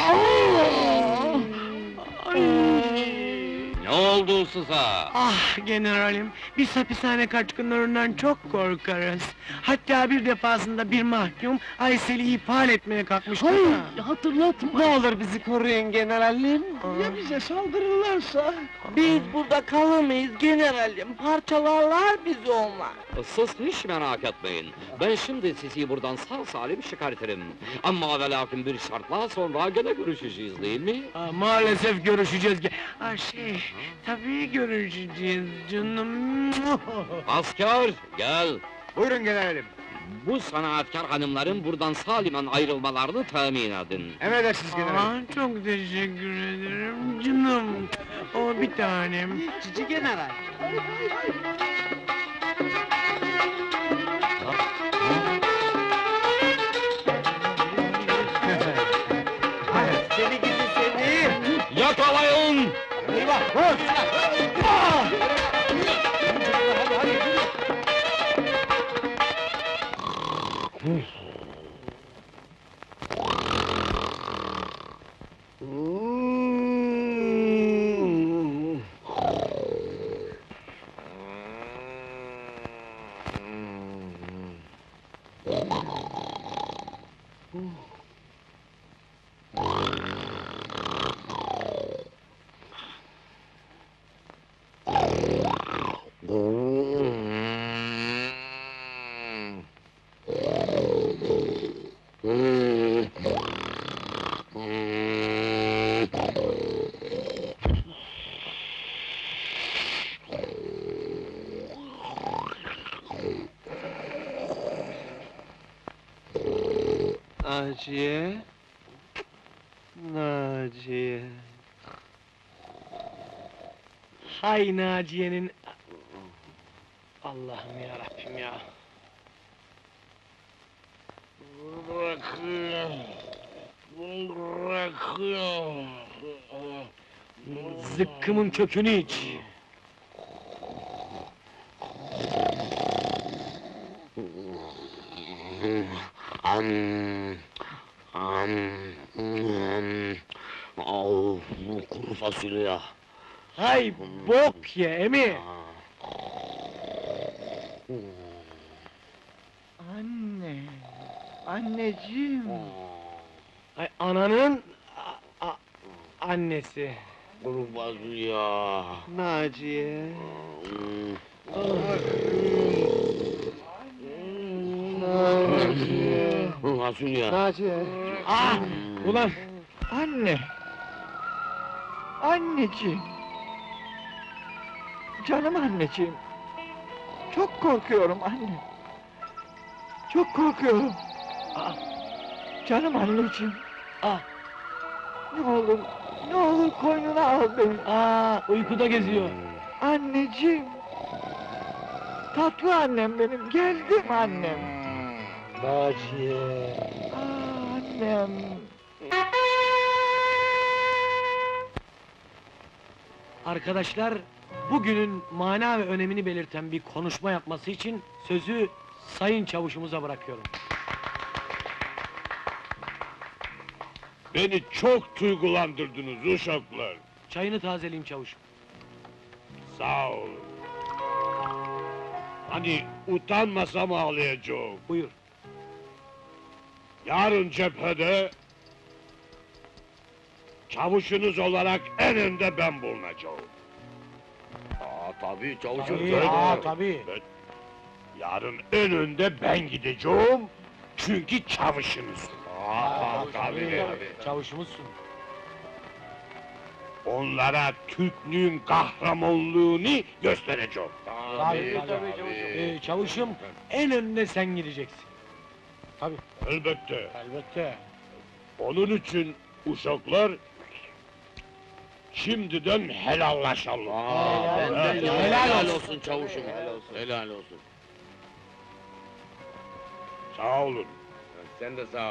Speaker 7: Ne oldu size?
Speaker 2: Ah generalim, biz hapishane kaçkınlarından çok korkarız. Hatta bir defasında bir mahkum Aysel'i ihmal etmeye kalkmıştı da.
Speaker 5: Hatırlatma! Ne olur bizi koruyun generalim!
Speaker 4: Ya bize saldırırlarsa?
Speaker 9: Biz burada kalamayız generalim, parçalarlar bizi onlar!
Speaker 7: Siz hiç merak etmeyin. Ben şimdi sizi buradan sağ salim çıkartırım. Ama ve lakin bir şartla sonra gene görüşeceğiz değil mi?
Speaker 2: Aa, maalesef görüşeceğiz. ge- Aa, şey, tabii görüşeceğiz canım.
Speaker 7: Asker, gel!
Speaker 2: Buyurun generalim.
Speaker 7: Bu sanaatkar hanımların buradan salimen ayrılmalarını temin edin.
Speaker 2: Emredersiniz generalim. Aa, çok teşekkür ederim canım. O bir tanem.
Speaker 5: Cici general!
Speaker 2: Seni gidi seni!
Speaker 7: Yakalayın!
Speaker 2: Eyvah! Vur! Ah!
Speaker 3: Naciye... Naciye...
Speaker 2: Hay Naciye'nin... Allah'ım ya Rabbim ya!
Speaker 1: Bırakın. Bırakın.
Speaker 2: Zıkkımın kökünü iç!
Speaker 7: Am, am, am. Au, kuru fasulye.
Speaker 2: Hay bok ye emi!
Speaker 5: Anne! Anneciğim!
Speaker 2: Ay ananın... a- a- annesi!
Speaker 7: Kuru fasulye.
Speaker 3: Naciye...
Speaker 7: Fasulye.
Speaker 3: Naciye...
Speaker 2: Ah! Ulan!
Speaker 5: Anne! Anneciğim! Canım anneciğim! Çok korkuyorum anne! Çok korkuyorum! Ah! Canım anneciğim!
Speaker 2: Ah!
Speaker 5: Ne olur, ne olur koynuna al beni!
Speaker 2: Aa, uykuda geziyor!
Speaker 5: Anneciğim! Tatlı annem benim, geldim annem!
Speaker 2: Naciye!
Speaker 5: Ah, annem!
Speaker 2: Arkadaşlar, bugünün mana ve önemini belirten bir konuşma yapması için sözü sayın çavuşumuza bırakıyorum.
Speaker 1: Beni çok duygulandırdınız uşaklar.
Speaker 2: Çayını tazeleyeyim çavuşum.
Speaker 1: Sağ olun. Hani utanmasam ağlayacağım.
Speaker 2: Buyur.
Speaker 1: Yarın cephede... çavuşunuz olarak en önde ben bulunacağım.
Speaker 7: Aa, tabii çavuşum.
Speaker 2: Tabii, aa, tabii.
Speaker 1: Ben- Yarın en önde ben gideceğim, çünkü çavuşunuz. Aa, tabii, tabii.
Speaker 2: Çavuşumuzsun.
Speaker 1: Onlara Türklüğün kahramanlığını göstereceğim.
Speaker 2: Tabii, tabii, Ee, çavuşum, en önde sen gideceksin. Tabii,
Speaker 1: Elbette.
Speaker 2: elbette.
Speaker 1: Onun için uşaklar şimdiden helallaşalım.
Speaker 2: Helal, helal olsun çavuşum.
Speaker 7: Helal olsun.
Speaker 1: Sağ olun.
Speaker 7: Sen de sağ ol.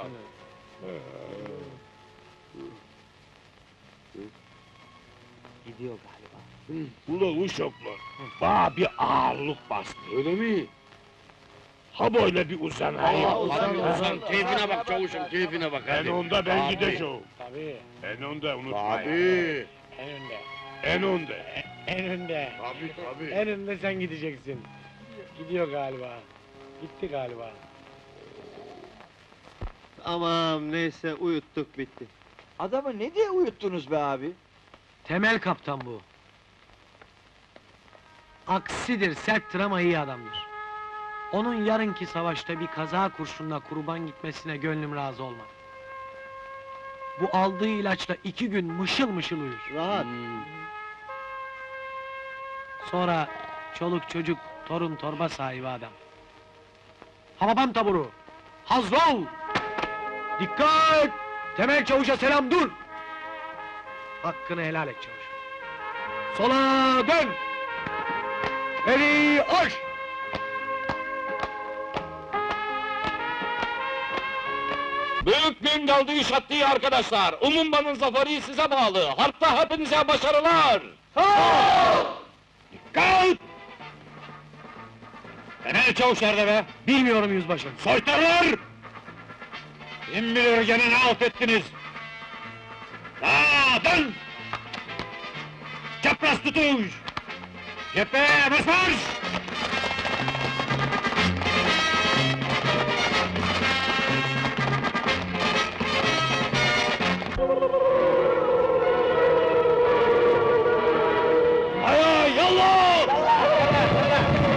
Speaker 2: Gidiyor galiba.
Speaker 1: Ula uşaklar, bana bir ağırlık bastı.
Speaker 2: Öyle mi?
Speaker 1: Ha böyle bir uzanayım.
Speaker 2: Aa, uzan,
Speaker 1: Ha?
Speaker 2: uzan.
Speaker 7: Keyfine bak çavuşum, keyfine bak
Speaker 1: En onda ben
Speaker 2: Tabii.
Speaker 1: gideceğim.
Speaker 2: Tabii,
Speaker 1: En onda unutmayın.
Speaker 7: Tabii.
Speaker 2: en önde.
Speaker 1: En onda.
Speaker 2: En önde.
Speaker 7: Tabii tabii.
Speaker 2: En önde sen gideceksin. Gidiyor galiba. Gitti galiba.
Speaker 3: Aman neyse uyuttuk bitti.
Speaker 4: Adamı ne diye uyuttunuz be abi?
Speaker 2: Temel kaptan bu. Aksidir, serttir ama iyi adamdır. Onun yarınki savaşta bir kaza kurşunla kurban gitmesine gönlüm razı olmaz. Bu aldığı ilaçla iki gün mışıl mışıl uyur.
Speaker 3: Rahat.
Speaker 2: Sonra çoluk çocuk, torun torba sahibi adam. Hababam taburu! Hazır ol! Dikkat! Temel çavuşa selam, dur! Hakkını helal et çavuş. Sola dön! Beri aç!
Speaker 7: Büyük gün geldi işattığı arkadaşlar. Umumbanın zaferi size bağlı. Harpta hepinize başarılar.
Speaker 1: Kalk!
Speaker 6: Temel çavuş nerede be?
Speaker 2: Bilmiyorum yüzbaşım.
Speaker 1: Soytarlar!
Speaker 6: Kim bilir gene ne halt ettiniz?
Speaker 1: Sağa dön! Çapraz tutuş!
Speaker 6: Cephe, marş marş!
Speaker 1: Ayağa yallah!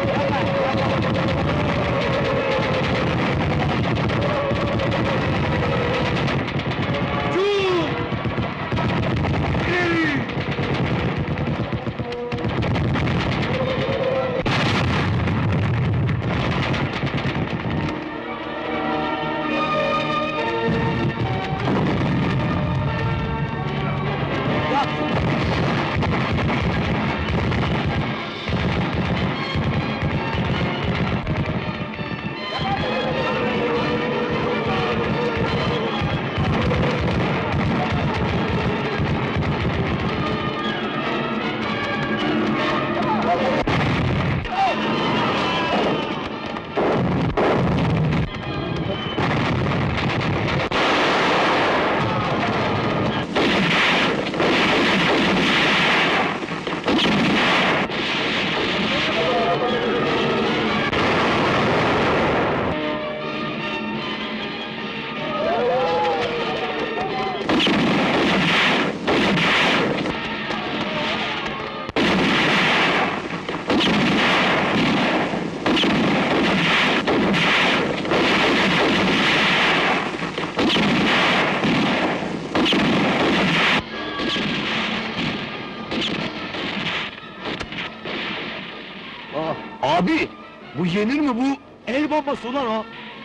Speaker 2: Abi! Bu yenir mi bu? El bombası ulan o!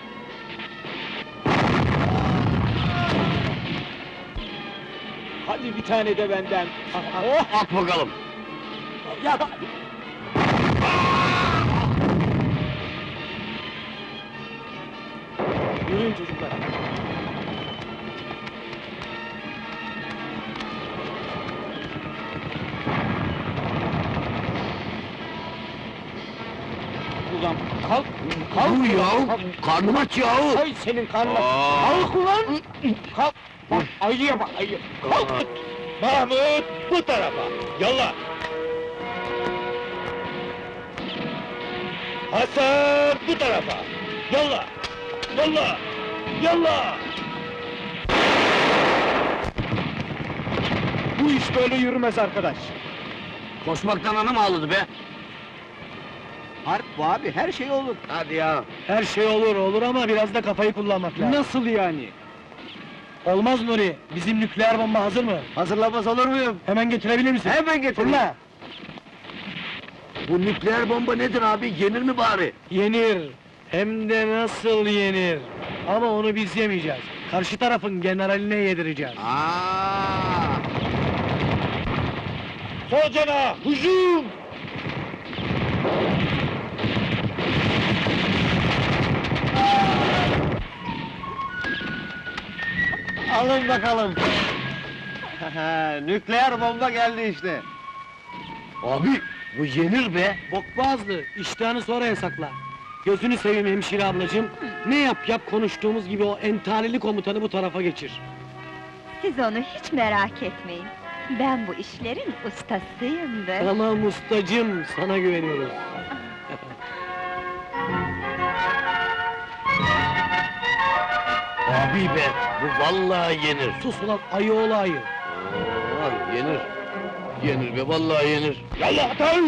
Speaker 4: Hadi bir tane de benden.
Speaker 2: Oh!
Speaker 1: At bakalım!
Speaker 4: Ya
Speaker 2: Yürüyün çocuklar.
Speaker 4: ulan kalk. Kalk
Speaker 1: Dur
Speaker 4: ulan,
Speaker 1: ya!
Speaker 4: kalk.
Speaker 1: Karnım aç yahu!
Speaker 4: Ay senin karnına.
Speaker 1: Aa!
Speaker 4: Kalk ulan. Kalk. Bak ayıya bak ayı. Kalk.
Speaker 1: Mahmut bu tarafa! Yallah! Hasan bu tarafa! Yallah! Yallah! Yallah!
Speaker 4: Bu iş böyle yürümez arkadaş.
Speaker 1: Koşmaktan anam ağladı be!
Speaker 4: Harp bu abi, her şey olur.
Speaker 3: Hadi ya.
Speaker 2: Her şey olur olur ama biraz da kafayı kullanmak lazım.
Speaker 6: Nasıl yani?
Speaker 2: Olmaz Nuri, bizim nükleer bomba hazır mı?
Speaker 3: Hazırlamaz olur muyum?
Speaker 2: Hemen getirebilir misin?
Speaker 3: Hemen getireyim.
Speaker 2: Fırla!
Speaker 4: Bu nükleer bomba nedir abi, yenir mi bari?
Speaker 2: Yenir! Hem de nasıl yenir! Ama onu biz yemeyeceğiz. Karşı tarafın generaline yedireceğiz.
Speaker 4: Aa!
Speaker 1: Sol cana, hücum!
Speaker 3: Alın bakalım. Nükleer bomba geldi işte.
Speaker 4: Abi, bu yenir be!
Speaker 2: Bokboğazlı, iştahını sonra yasakla. Gözünü seveyim hemşire ablacığım. Ne yap yap konuştuğumuz gibi o entalili komutanı bu tarafa geçir.
Speaker 8: Siz onu hiç merak etmeyin. Ben bu işlerin ustasıyımdır.
Speaker 2: Tamam ustacım, sana güveniyoruz.
Speaker 4: Abi be, bu vallahi yenir!
Speaker 2: Sus ulan ayı oğlu ayı!
Speaker 4: Oo, yenir! Yenir be, vallahi yenir!
Speaker 1: Yallah ateş!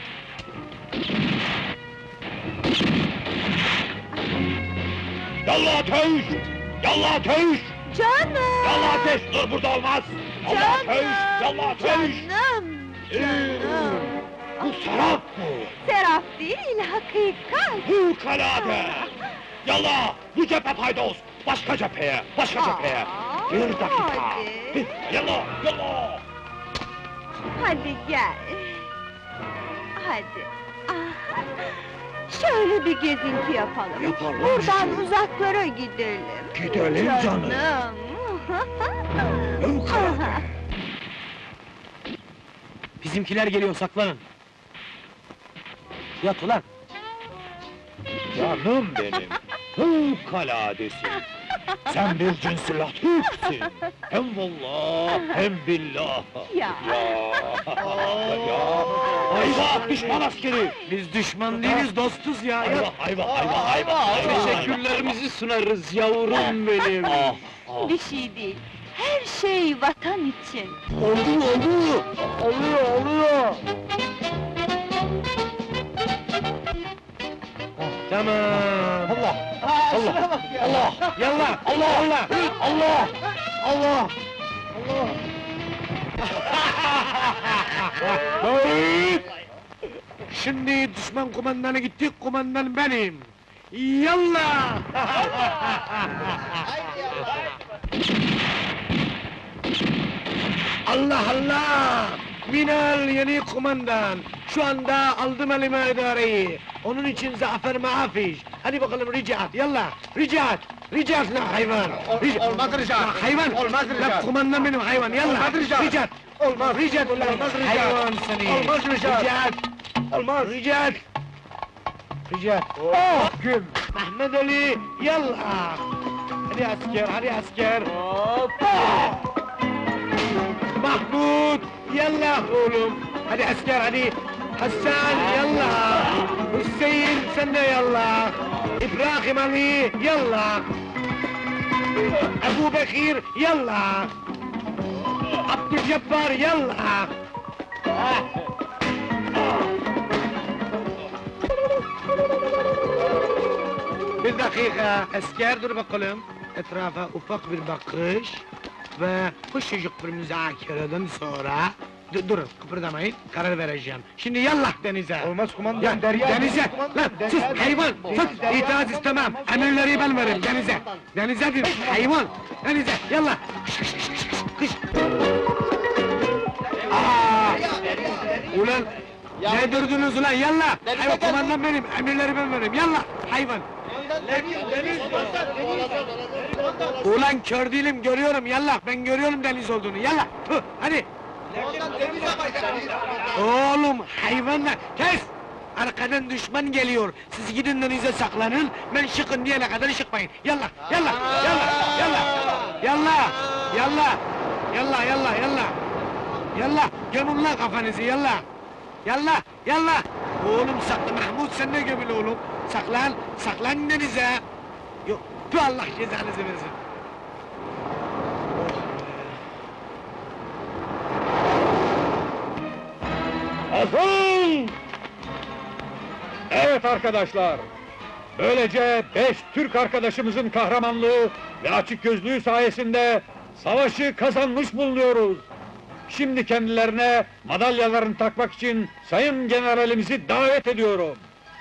Speaker 1: Yallah ateş! Yallah ateş!
Speaker 8: Canım!
Speaker 1: Yallah ateş! Dur burada olmaz! Yallah ateş! Yallah ateş!
Speaker 8: Canım! Canım!
Speaker 1: Bu serap mı?
Speaker 8: Seraf değil, hakikat!
Speaker 1: Fevkalade! Yallah! Bu cephe paydos! Başka cepheye! Başka cepheye!
Speaker 8: Aa,
Speaker 1: Bir dakika!
Speaker 8: hadi.
Speaker 1: Yallah! Yallah!
Speaker 8: Hadi gel! Hadi! Ah! Şöyle bir gezinti yapalım.
Speaker 1: Yapalım
Speaker 8: Buradan
Speaker 1: işte.
Speaker 8: uzaklara gidelim.
Speaker 1: Gidelim canım. Fevkalade!
Speaker 2: Bizimkiler geliyor, saklanın! Yat ulan!
Speaker 1: Canım benim! Fevkaladesin! Sen bir cinsi latifsin! Hem vallah hem billah!
Speaker 8: Ya.
Speaker 1: ya! Ayvah düşman askeri!
Speaker 2: Biz düşman değiliz, dostuz ya!
Speaker 1: Ayvah
Speaker 2: Yat!
Speaker 1: ayvah ayvah ayvah!
Speaker 2: Teşekkürlerimizi sunarız yavrum benim!
Speaker 1: Ah, ah.
Speaker 8: Bir şey değil. Her şey vatan için.
Speaker 2: Oluyor, oluyor! Oluyor, oluyor! Tamam!
Speaker 1: Allah!
Speaker 2: Allah! Allah! Yallah! Allah! Allah! Allah! Allah! Allah! Şimdi düşman kumandanı gitti, kumandan benim! Yallah! Allah Allah! Minal yeni kumandan! Şu anda aldım elime idareyi! Onun için zafer mafiş! Hadi bakalım ricat, yallah! Ricat! Ricat la hayvan! Ricat.
Speaker 3: Olmaz ricat!
Speaker 2: La hayvan!
Speaker 3: Olmaz
Speaker 2: La
Speaker 3: ricat!
Speaker 2: kumandan benim hayvan, yallah!
Speaker 3: Olmaz ricat.
Speaker 2: Ricat!
Speaker 3: Olmaz!
Speaker 2: Ricat ulan!
Speaker 3: Olmaz ricat.
Speaker 2: Hayvan seni!
Speaker 3: Olmaz ricat.
Speaker 2: Ricat!
Speaker 3: Olmaz!
Speaker 2: Ricat! Ricat! Oh! Güm! Mehmet Ali, yallah! Hadi asker, hadi asker! Hoppa! Mahmud, yallah oğlum! Hadi asker, hadi! Hasan, yallah! Hüseyin, sen de yallah! İbrahim Ali, yallah! Ebu Bekir, yallah! Abdülcebbar, yallah! Bir dakika, asker dur bakalım. Etrafa ufak bir bakış ve kuşucuk bir müzakereden sonra... Dur, durun, kıpırdamayın, karar vereceğim. Şimdi yallah denize!
Speaker 3: Olmaz kumandan,
Speaker 2: Ya,
Speaker 3: derya-
Speaker 2: denize!
Speaker 3: kumandan,
Speaker 2: Lan,
Speaker 3: derya-
Speaker 2: sus hayvan! Sus,
Speaker 3: derya-
Speaker 2: itiraz istemem! Emirleri ben veririm, denize! Denize bir hayvan! Denize, yallah! Kış, kış, kış, kış, kış! Aa! Ulan! Ne durdunuz ulan, yallah! Hayvan, kumandan benim, emirleri ben veririm, yallah! Hayvan! Ulan kör değilim, görüyorum, yallah! Ben görüyorum deniz olduğunu, yallah! Tüh, hadi! Oğlum, hayvanlar! Kes! Arkadan düşman geliyor! Siz gidin denize saklanın, ben şıkın diyene kadar şıkmayın! Yallah, yallah, yallah, yallah! Yallah, yallah! Yallah, yallah, yallah! Yallah, gömün lan kafanızı, yallah! Yallah, yallah! Oğlum sakla, Mahmud sen de gömül oğlum! Saklan, saklan denize! Yok, tüh Allah cezanızı versin!
Speaker 1: Hasan! Evet!
Speaker 6: Evet arkadaşlar, böylece beş Türk arkadaşımızın kahramanlığı ve açıkgözlüğü sayesinde savaşı kazanmış bulunuyoruz. Şimdi kendilerine madalyalarını takmak için Sayın Generalimizi davet ediyorum.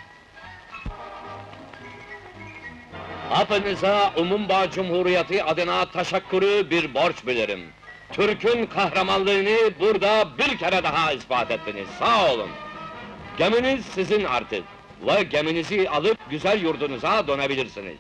Speaker 7: Hepinize Umumba Cumhuriyeti adına teşekkürü bir borç bilirim. Türk'ün kahramanlığını burada bir kere daha ispat ettiniz, sağ olun. Geminiz sizin artık ve geminizi alıp güzel yurdunuza dönebilirsiniz.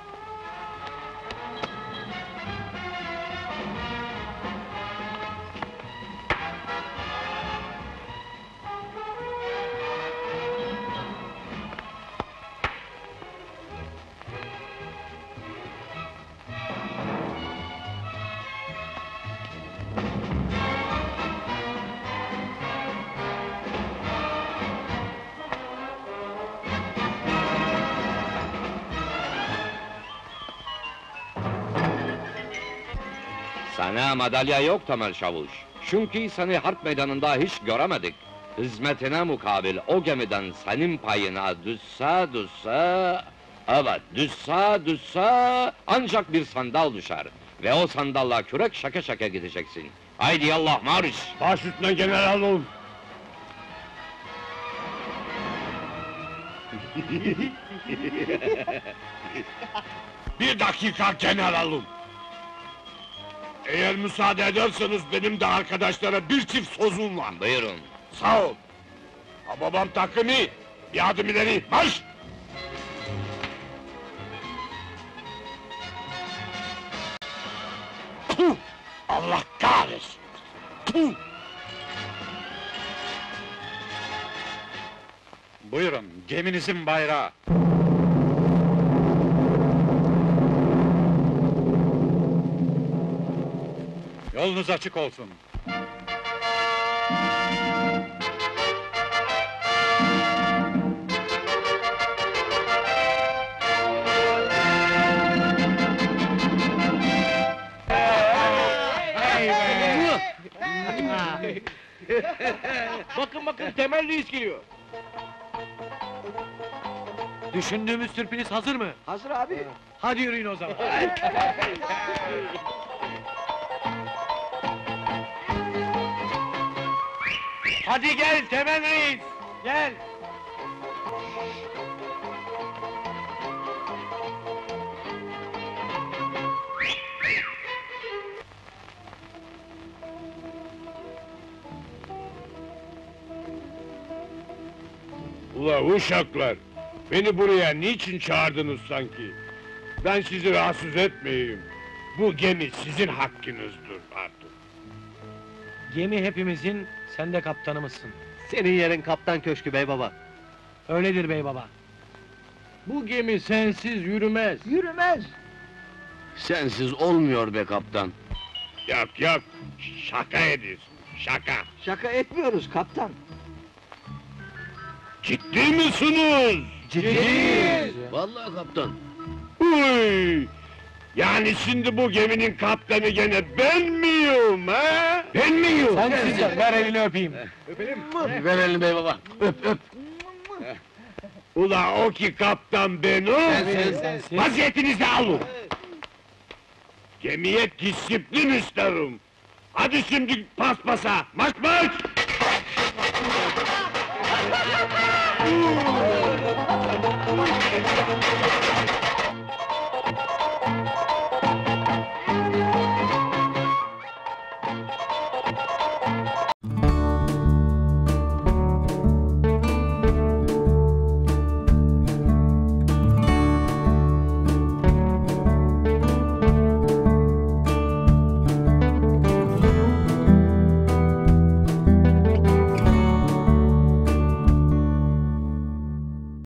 Speaker 7: Sana madalya yok Temel Çavuş. Çünkü seni harp meydanında hiç göremedik. Hizmetine mukabil o gemiden senin payına düşse düşse... Evet, düşse düşse ancak bir sandal düşer. Ve o sandalla kürek şaka şaka gideceksin. Haydi yallah marş!
Speaker 1: Baş üstüne generalum. Bir dakika generalum. Eğer müsaade ederseniz benim de arkadaşlara bir çift sözüm var.
Speaker 7: Buyurun.
Speaker 1: Sağ ol. Ha babam takımı, bir adım ileri, marş! Puh! Allah kahretsin! Puh!
Speaker 6: Buyurun, geminizin bayrağı. Yolunuz açık olsun.
Speaker 4: Bakın bakın Temel Reis geliyor.
Speaker 2: Düşündüğümüz sürpriz hazır mı?
Speaker 4: Hazır abi.
Speaker 2: Hadi yürüyün o zaman. Hadi gel Temel Reis, gel!
Speaker 1: Ula uşaklar! Beni buraya niçin çağırdınız sanki? Ben sizi rahatsız etmeyeyim. Bu gemi sizin hakkınızdır artık.
Speaker 2: Gemi hepimizin, sen de kaptanımızsın.
Speaker 3: Senin yerin kaptan köşkü bey baba.
Speaker 2: Öyledir bey baba.
Speaker 4: Bu gemi sensiz yürümez. Yürümez.
Speaker 7: Sensiz olmuyor be kaptan.
Speaker 1: Yok yok, şaka ediyorsun, şaka.
Speaker 4: Şaka etmiyoruz kaptan.
Speaker 1: Ciddi misiniz?
Speaker 4: Ciddiyiz.
Speaker 7: Vallahi kaptan.
Speaker 1: Uy! Yani şimdi bu geminin kaptanı gene ben miyim ha? Ben miyim?
Speaker 2: Sensiz, ver elini öpeyim.
Speaker 7: Ver elini bey baba. Öp öp.
Speaker 1: Ula o ki kaptan benim.
Speaker 2: Sensiz.
Speaker 1: Vaziyetinizi alın. Gemiye disiplin isterim. Hadi şimdi paspasa, marş marş!